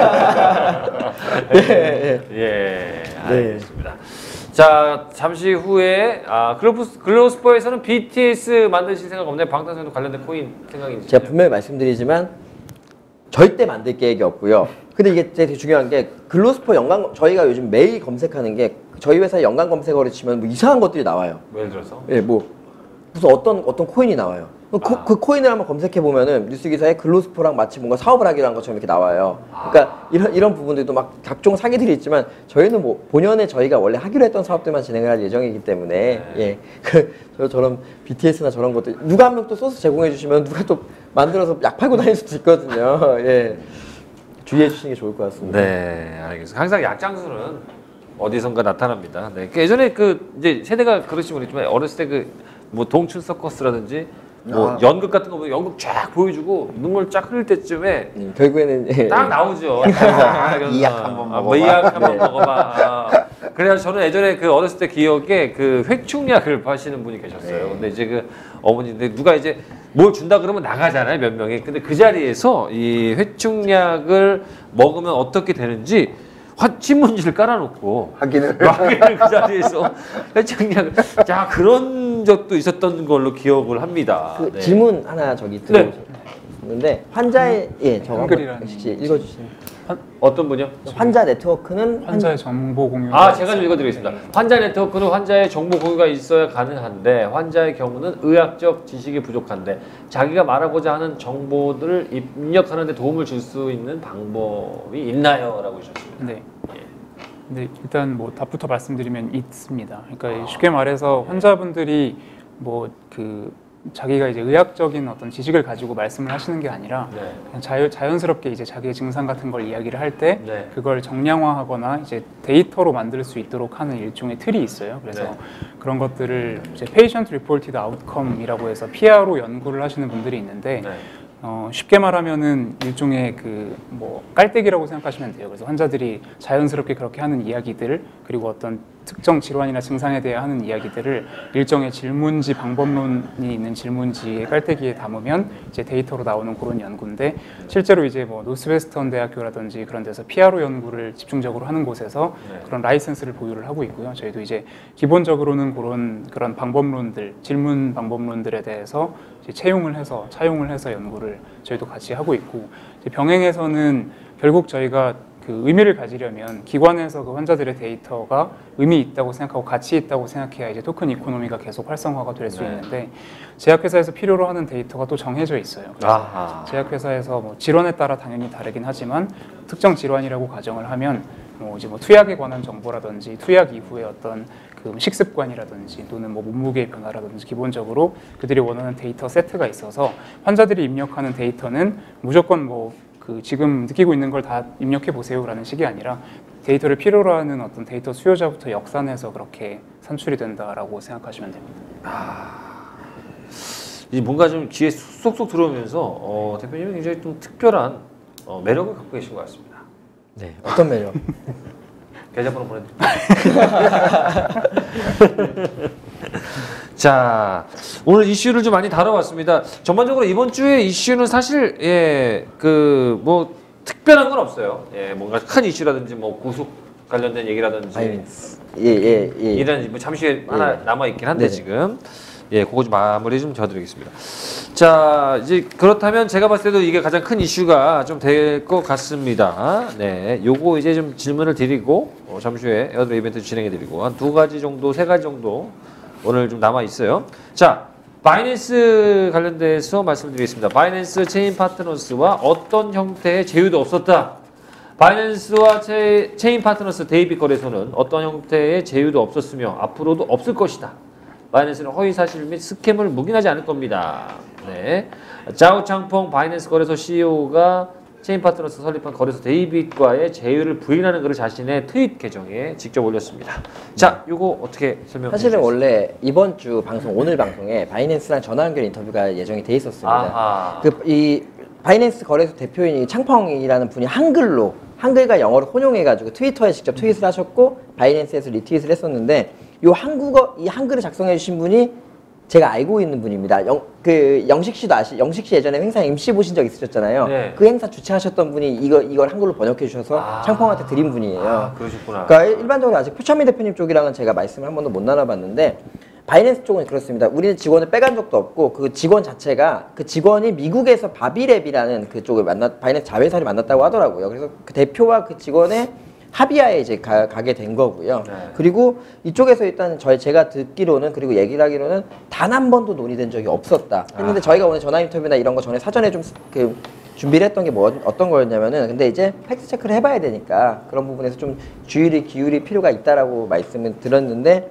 예, 알겠습니다. 자, 잠시 후에 글로스포에서는 BTS 만드실 생각 없나요? 방탄소년단 관련된 코인 생각이 있으세요? 제가 분명히 말씀드리지만 절대 만들 계획이 없고요. 근데 이게 되게 중요한 게 글로스포 저희가 요즘 매일 검색하는 게 저희 회사 연관 검색어를 치면 뭐 이상한 것들이 나와요. 예를 들어서? 예, 뭐 무슨 어떤 코인이 나와요. 그 코인을 한번 검색해 보면은 뉴스 기사에 글로스포랑 마치 뭔가 사업을 하기로 한 것처럼 이렇게 나와요. 그러니까 이런 부분들도 막 각종 사기들이 있지만 저희는 뭐 본연에 저희가 원래 하기로 했던 사업들만 진행을 할 예정이기 때문에 예, 저런 BTS나 저런 것들 누가 한 명 또 소스 제공해 주시면 누가 또 만들어서 약 팔고 다닐 수도 있거든요. 예, 주의해 주시는 게 좋을 것 같습니다. 네, 알겠습니다. 항상 약장수는 어디선가 나타납니다. 네, 예전에 이제 세대가 그러시면 모르겠지만 어렸을 때 뭐 동춘 서커스라든지 뭐 연극 같은 거 보면 연극 쫙 보여주고 눈물 쫙 흘릴 때쯤에 결국에는 딱 나오죠. 이 약 한번 먹어봐. 이 약 한번 먹어봐. 그래서 저는 예전에 어렸을 때 기억에 회충약을 파시는 분이 계셨어요. 근데 이제 어머니인데 누가 이제 뭘 준다 그러면 나가잖아요, 몇 명이. 근데 그 자리에서 이 회충약을 먹으면 어떻게 되는지 신문지를 깔아놓고 확인을 그 자리에서 회충약을 그런 적도 있었던 걸로 기억을 합니다. 네. 질문 하나 들어오셨는데 환자의 저거 혹시 읽어주시면 어떤 분이요? 환자 네트워크는 환자의 정보 공유. 제가 좀 읽어드리겠습니다. 환자 네트워크는 환자의 정보 공유가 있어야 가능한데 환자의 경우는 의학적 지식이 부족한데 자기가 말하고자 하는 정보들을 입력하는 데 도움을 줄 수 있는 방법이 있나요? 라고 하셨습니다. 네. 근데 일단 뭐 답부터 말씀드리면 있습니다. 그러니까 쉽게 말해서 환자분들이 자기가 이제 의학적인 어떤 지식을 가지고 말씀을 하시는 게 아니라 그냥 자연스럽게 이제 자기의 증상 같은 걸 이야기를 할 때 그걸 정량화하거나 이제 데이터로 만들 수 있도록 하는 일종의 틀이 있어요. 그래서 그런 것들을 이제 Patient Reported Outcome이라고 해서 PR로 연구를 하시는 분들이 있는데 쉽게 말하면은 일종의 깔때기라고 생각하시면 돼요. 그래서 환자들이 자연스럽게 그렇게 하는 이야기들 그리고 어떤 특정 질환이나 증상에 대해 하는 이야기들을 일정의 질문지 방법론이 있는 질문지의 깔때기에 담으면 이제 데이터로 나오는 그런 연구인데 실제로 이제 뭐 노스웨스턴 대학교라든지 그런 데서 PRO 연구를 집중적으로 하는 곳에서 그런 라이센스를 보유를 하고 있고요. 저희도 이제 기본적으로는 그런 방법론들, 질문 방법론들에 대해서 이제 차용을 해서 연구를 저희도 같이 하고 있고 이제 병행에서는 결국 저희가 그 의미를 가지려면 기관에서 그 환자들의 데이터가 의미 있다고 생각하고 가치 있다고 생각해야 이제 토큰 이코노미가 계속 활성화가 될 수 있는데 제약회사에서 필요로 하는 데이터가 또 정해져 있어요. 제약회사에서 뭐 질환에 따라 당연히 다르긴 하지만 특정 질환이라고 가정을 하면 뭐 이제 뭐 투약에 관한 정보라든지 투약 이후에 어떤 그 식습관이라든지 또는 뭐 몸무게의 변화라든지 기본적으로 그들이 원하는 데이터 세트가 있어서 환자들이 입력하는 데이터는 무조건 뭐 그 지금 느끼고 있는 걸 다 입력해 보세요라는 식이 아니라 데이터를 필요로 하는 어떤 데이터 수요자부터 역산해서 그렇게 산출이 된다라고 생각하시면 됩니다. 이 뭔가 좀 귀에 쏙쏙 들어오면서 대표님은 굉장히 좀 특별한 매력을 갖고 계신 것 같습니다. 네, 어떤 매력? 계좌번호 보내드릴게요. 자, 오늘 이슈를 좀 많이 다뤄봤습니다. 전반적으로 이번 주에 이슈는 사실 그 뭐 특별한 건 없어요. 뭔가 큰 이슈라든지 뭐 구속 관련된 얘기라든지 이런 뭐 잠시 후에 하나 남아 있긴 한데 네네. 지금 그거 좀 마무리 좀 저드리겠습니다. 자, 이제 그렇다면 제가 봤을 때도 이게 가장 큰 이슈가 좀 될 것 같습니다. 네, 요거 이제 좀 질문을 드리고 잠시 후에 에어드랍 이벤트 진행해드리고 한 2가지 정도, 3가지 정도 오늘 좀 남아 있어요. 자, 바이낸스 관련돼서 말씀드리겠습니다. 바이낸스 체인 파트너스와 어떤 형태의 제휴도 없었다. 바이낸스와 체인 파트너스 데이빗 거래소는 어떤 형태의 제휴도 없었으며 앞으로도 없을 것이다. 바이낸스는 허위 사실 및 스캠을 묵인하지 않을 겁니다. 네. 자오 창펑 바이낸스 거래소 CEO가 체인 파트너스 설립한 거래소 데이빗과의 제휴를 부인하는 글을 자신의 트윗 계정에 직접 올렸습니다. 자, 이거 어떻게 설명해 주시겠어요? 사실은 원래 이번 주 방송, 오늘 방송에 바이낸스랑 전화 연결 인터뷰가 예정이 돼 있었습니다. 이 바이낸스 거래소 대표인 창펑이라는 분이 한글과 영어를 혼용해가지고 트위터에 직접 트윗을 하셨고 바이낸스에서 리트윗을 했었는데 이 한글을 작성해 주신 분이 제가 알고 있는 분입니다. 영식 씨 예전에 행사 MC 보신 적 있으셨잖아요. 네. 그 행사 주최하셨던 분이 이걸 한글로 번역해 주셔서 창펑한테 드린 분이에요. 그러셨구나. 그러니까 일반적으로 아직 표천민 대표님 쪽이랑은 제가 말씀을 한 번도 못 나눠봤는데 바이낸스 쪽은 그렇습니다. 우리는 직원을 빼간 적도 없고 그 직원 자체가 그 직원이 미국에서 바비랩이라는 그쪽을 바이낸스 자회사를 만났다고 하더라고요. 그래서 그 대표와 그 직원의 합의하에 이제 가게 된 거고요. 네. 그리고 이쪽에서 일단 제가 듣기로는 그리고 얘기를 하기로는 단 한 번도 논의된 적이 없었다. 했는데 저희가 오늘 전화 인터뷰나 이런 거 전에 사전에 좀 준비를 했던 게 어떤 거였냐면은 근데 이제 팩트 체크를 해봐야 되니까 그런 부분에서 좀 주의를 기울일 필요가 있다라고 말씀을 드렸는데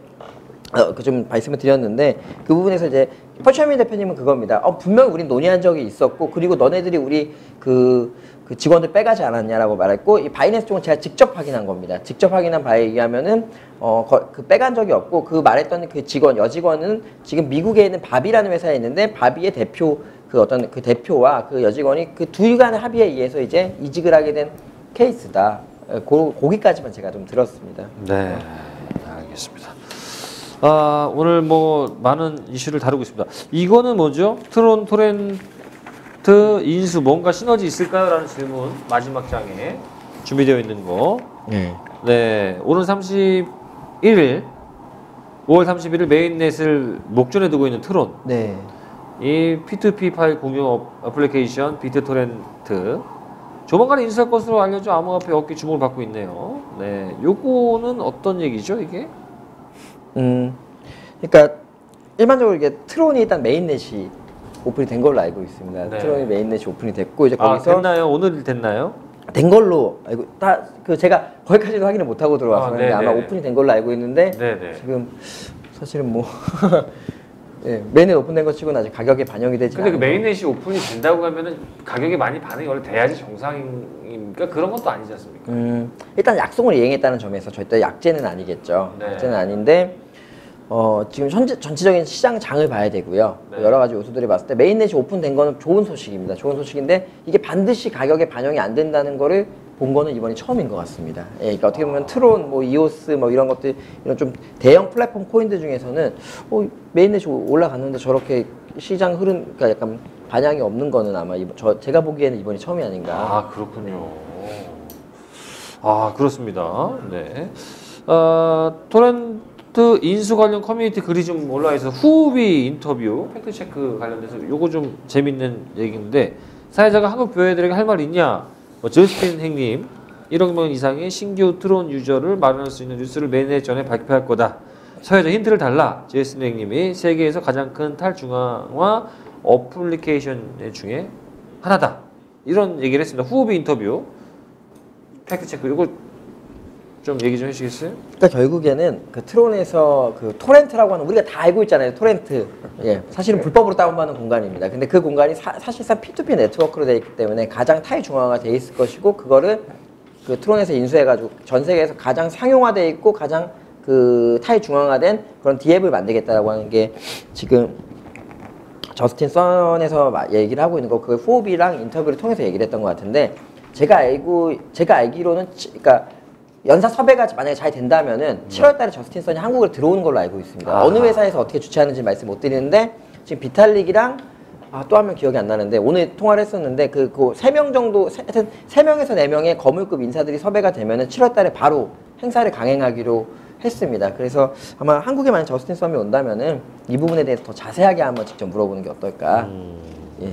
그 부분에서 이제 퍼셔민 대표님은 그겁니다. 분명 우린 논의한 적이 있었고 그리고 너네들이 우리 그 직원들 빼가지 않았냐라고 말했고 이 바이낸스 쪽은 제가 직접 확인한 겁니다. 직접 확인한 바에 의하면은 그 빼간 적이 없고 그 말했던 그 여직원은 지금 미국에 있는 바비라는 회사에 있는데 바비의 대표 그 대표와 그 여직원이 그 둘 간의 합의에 의해서 이제 이직을 하게 된 케이스다. 거기까지만 제가 좀 들었습니다. 네, 알겠습니다. 오늘 뭐 많은 이슈를 다루고 있습니다. 이거는 뭐죠? 트론 토렌트 인수 뭔가 시너지 있을까요? 라는 질문 마지막 장에 준비되어 있는 거. 네, 오늘 31일 5월 31일 메인넷을 목전에 두고 있는 트론. 네. 이 P2P 파일 공유 어플리케이션 비트토렌트 조만간 인수할 것으로 알려져 암호화폐 업계 주목을 받고 있네요. 네, 요거는 어떤 얘기죠, 이게? 그러니까 일반적으로 이게 트론이 일단 메인넷이 오픈이 된 걸로 알고 있습니다. 네. 트론이 메인넷이 오픈이 됐고 이제 거기서 됐나요? 오늘 됐나요? 된 걸로 알고 제가 거기까지도 확인을 못 하고 들어왔었는데 아마 오픈이 된 걸로 알고 있는데 지금 사실은 뭐 메인넷 오픈된 것 치고는 아직 가격에 반영이 되지 않아요. 근데 그 메인넷이 오픈이 된다고 하면은 가격에 많이 반응이 원래 돼야지 정상입니까? 그런 것도 아니지 않습니까? 일단 약속을 이행했다는 점에서 절대 약제는 아니겠죠. 네. 약제는 아닌데 지금 전체적인 시장 장을 봐야 되고요. 네. 여러 가지 요소들이 봤을 때 메인넷이 오픈된 거는 좋은 소식입니다. 좋은 소식인데 이게 반드시 가격에 반영이 안 된다는 거를 본 거는 이번이 처음인 것 같습니다. 예, 그러니까 어떻게 보면 트론, 뭐 이오스, 뭐 이런 것들 이런 좀 대형 플랫폼 코인들 중에서는 메인넷이 올라갔는데 저렇게 시장 흐름, 그러니까 약간 반향이 없는 거는 아마 제가 보기에는 이번이 처음이 아닌가. 아, 그렇군요. 아, 그렇습니다. 네. 토렌트 인수 관련 커뮤니티 글이 좀 올라와 있어서 후비 인터뷰 팩트체크 관련돼서 요거 좀 재밌는 얘기인데, 사회자가 한국 교회들에게 할 말 있냐? 저스틴 행님 1억 명 이상의 신규 트론 유저를 마련할 수 있는 뉴스를 매년 전에 발표할 거다. 사회자 힌트를 달라. 저스틴 행님이 세계에서 가장 큰 탈중앙화 어플리케이션 중에 하나다. 이런 얘기를 했습니다. 후비 인터뷰 팩트체크 이거 좀 얘기 좀 해주시겠어요? 그러니까 결국에는 그 트론에서 그 토렌트라고 하는, 우리가 다 알고 있잖아요. 토렌트. 예, 사실은 불법으로 다운받는 공간입니다. 근데 그 공간이 사실상 P2P 네트워크로 되어 있기 때문에 가장 탈중앙화가 되어 있을 것이고, 그거를 그 트론에서 인수해가지고 전 세계에서 가장 상용화되어 있고 가장 그 탈중앙화된 그런 D앱을 만들겠다라고 하는 게 지금 저스틴 선에서 얘기를 하고 있는 거, 그 후업이랑 인터뷰를 통해서 얘기를 했던 것 같은데, 제가 알기로는 그러니까 연사 섭외가 만약에 잘 된다면은 7월 달에 저스틴 선이 한국을 들어오는 걸로 알고 있습니다. 아하. 어느 회사에서 어떻게 주최하는지 말씀 못 드리는데, 지금 비탈릭이랑 또 한 명 기억이 안 나는데 오늘 통화를 했었는데, 그 3명 정도, 하여튼 3명에서 4명의 거물급 인사들이 섭외가 되면은 7월 달에 바로 행사를 강행하기로 했습니다. 그래서 아마 한국에 만약 저스틴 썸이 온다면은 이 부분에 대해서 더 자세하게 한번 직접 물어보는 게 어떨까. 예.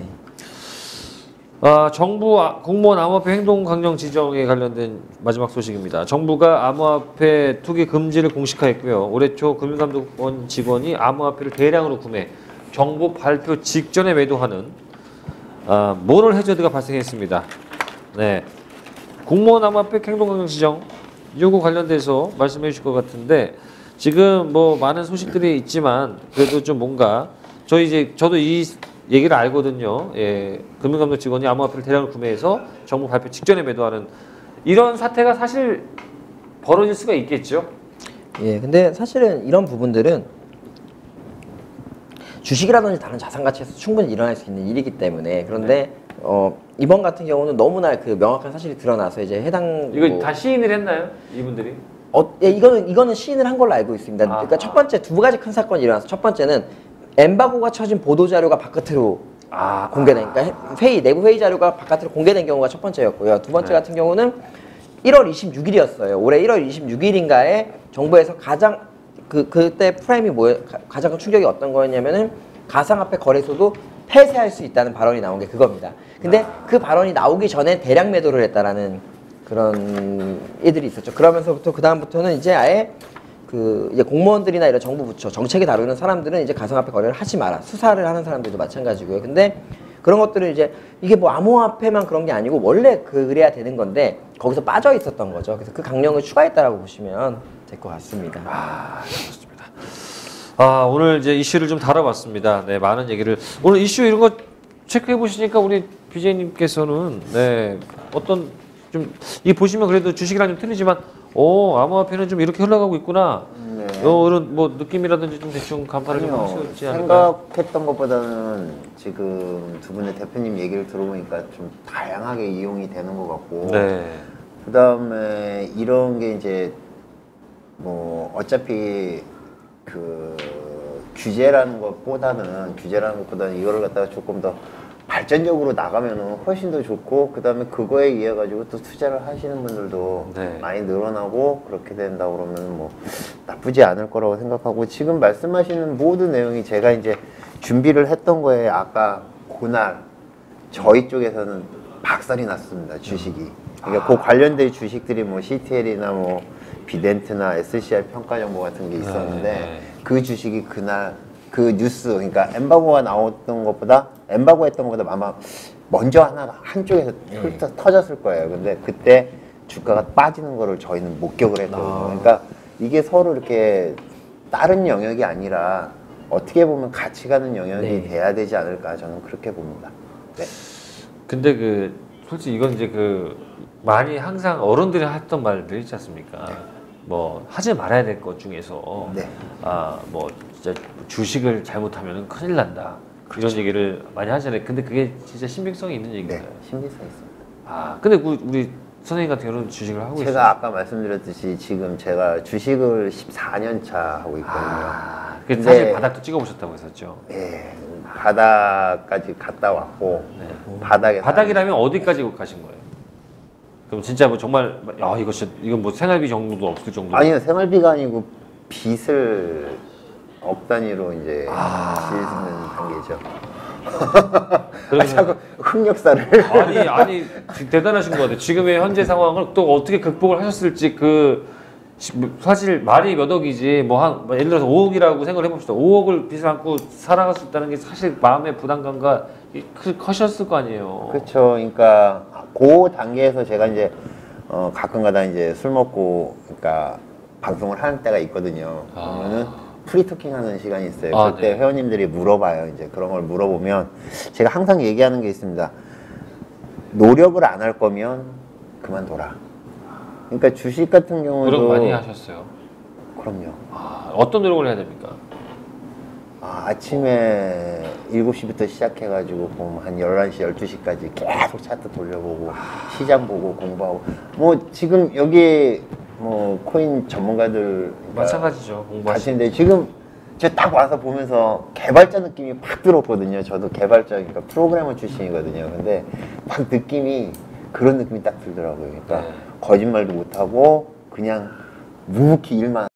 정부 공무원 암호화폐 행동 강령 지정에 관련된 마지막 소식입니다. 정부가 암호화폐 투기 금지를 공식화했고요. 올해 초 금융감독원 직원이 암호화폐를 대량으로 구매, 정부 발표 직전에 매도하는 모럴 해저드가 발생했습니다. 네, 공무원 암호화폐 행동 강령 지정 요거 관련돼서 말씀해 주실 것 같은데, 지금 뭐 많은 소식들이 있지만 그래도 좀 뭔가 저도 이 얘기를 알거든요. 예, 금융감독 직원이 암호화폐를 대량으로 구매해서 정부 발표 직전에 매도하는 이런 사태가 사실 벌어질 수가 있겠죠. 예, 근데 사실은 이런 부분들은 주식이라든지 다른 자산 가치에서 충분히 일어날 수 있는 일이기 때문에, 그런데 이번 같은 경우는 너무나 그 명확한 사실이 드러나서 이제 해당 이거 다 시인을 했나요, 이분들이? 예, 이거는 시인을 한 걸로 알고 있습니다. 그러니까 첫 번째 두 가지 큰 사건이 일어나서, 첫 번째는 엠바고가 쳐진 보도 자료가 바깥으로 공개된, 그러니까 내부 회의 자료가 바깥으로 공개된 경우가 첫 번째였고요. 두 번째 같은 경우는 1월 26일이었어요. 올해 1월 26일인가에 정부에서 가장 그때 프레임이 가장 큰 충격이 어떤 거였냐면은 가상화폐 거래소도 폐쇄할 수 있다는 발언이 나온 게 그겁니다. 근데 그 발언이 나오기 전에 대량 매도를 했다라는 그런 일들이 있었죠. 그러면서부터 그 다음부터는 이제 아예 이제 공무원들이나 이런 정부 부처 정책이 다루는 사람들은 이제 가상화폐 거래를 하지 마라. 수사를 하는 사람들도 마찬가지고요. 근데 그런 것들은 이제 이게 뭐 암호화폐만 그런 게 아니고 원래 그래야 되는 건데 거기서 빠져 있었던 거죠. 그래서 그 강령을 추가했다라고 보시면 될 것 같습니다. 그렇습니다. 오늘 이제 이슈를 좀 다뤄봤습니다. 네, 많은 얘기를 오늘 이슈 이런 거 체크해 보시니까 우리 BJ님께서는 네, 어떤 좀 이 보시면 그래도 주식이랑 좀 틀리지만 암호화폐는 좀 이렇게 흘러가고 있구나. 네. 이런 뭐 느낌이라든지 좀 대충 간파를 좀 하시지 않을까요? 생각했던 것보다는 지금 두 분의 대표님 얘기를 들어보니까 좀 다양하게 이용이 되는 것 같고, 네. 그 다음에 이런 게 이제 뭐 어차피 그 규제라는 것보다는 이거를 갖다가 조금 더 발전적으로 나가면은 훨씬 더 좋고, 그 다음에 그거에 의해 가지고 또 투자를 하시는 분들도 네. 많이 늘어나고 그렇게 된다 그러면 뭐 나쁘지 않을 거라고 생각하고, 지금 말씀하시는 모든 내용이 제가 이제 준비를 했던 거에 아까 그날 저희 쪽에서는 박살이 났습니다, 주식이. 그러니까 그 관련된 주식들이 뭐 CTL이나 뭐 비덴트나 SCR 평가 정보 같은 게 있었는데, 네. 그 주식이 그날 그 뉴스, 그러니까 엠바고가 나왔던 것보다, 엠바고 했던 것보다 아마 먼저 한쪽에서 터졌을 거예요. 근데 그때 주가가 빠지는 거를 저희는 목격을 했거든요. 그러니까 이게 서로 이렇게 다른 영역이 아니라 어떻게 보면 같이 가는 영역이 네. 돼야 되지 않을까, 저는 그렇게 봅니다. 네. 근데 솔직히 이건 이제 많이 항상 어른들이 했던 말들 있지 않습니까? 네. 뭐 하지 말아야 될 것 중에서 네. 뭐 진짜 주식을 잘못하면 큰일 난다. 이런 얘기를 많이 하잖아요. 근데 그게 진짜 신빙성이 있는 네, 얘기인가요? 신비성 있습니다. 근데 우리 선생님 같은 경우는 주식을 하고 있어요. 제가 아까 말씀드렸듯이 지금 제가 주식을 14년 차 하고 있거든요. 그 근데- 사실 바닥도 찍어보셨다고 했었죠. 예, 바닥까지 갔다 왔고 바닥에 바닥이라면 어디까지 가신 거예요? 그럼 진짜 뭐 정말 야 이거 진짜 이건 뭐 생활비 정도도 없을 정도. 아니요, 생활비가 아니고 빚을 억 단위로 이제 지는 단계죠. 자꾸 흑역사를 아니 대단하신 것 같아요. 지금의 현재 상황을 또 어떻게 극복을 하셨을지 사실 말이 몇 억이지 예를 들어서 5억이라고 생각을 해봅시다. 5억을 빚을 안고 살아갈 수 있다는 게 사실 마음의 부담감과 커셨을 거 아니에요. 그렇죠. 그러니까 그 단계에서 제가 이제 가끔가다 이제 술 먹고 그러니까 방송을 하는 때가 있거든요. 그러면은 프리토킹 하는 시간이 있어요. 그때 네. 회원님들이 물어봐요. 이제 그런 걸 물어보면 제가 항상 얘기하는 게 있습니다. 노력을 안 할 거면 그만둬라. 그러니까 주식 같은 경우도 노력 많이 하셨어요. 그럼요. 어떤 노력을 해야 됩니까? 아침에 7시부터 시작해가지고 보면 한 11시, 12시까지 계속 차트 돌려보고 시장 보고 공부하고 뭐 지금 여기 뭐 코인 전문가들 마찬가지죠. 공부하시는. 가시는데 지금 제가 딱 와서 보면서 개발자 느낌이 팍 들었거든요. 저도 개발자, 그러니까 프로그래머 출신이거든요. 근데 막 느낌이 그런 느낌이 딱 들더라고요. 그러니까 네. 거짓말도 못하고 그냥 묵묵히 일만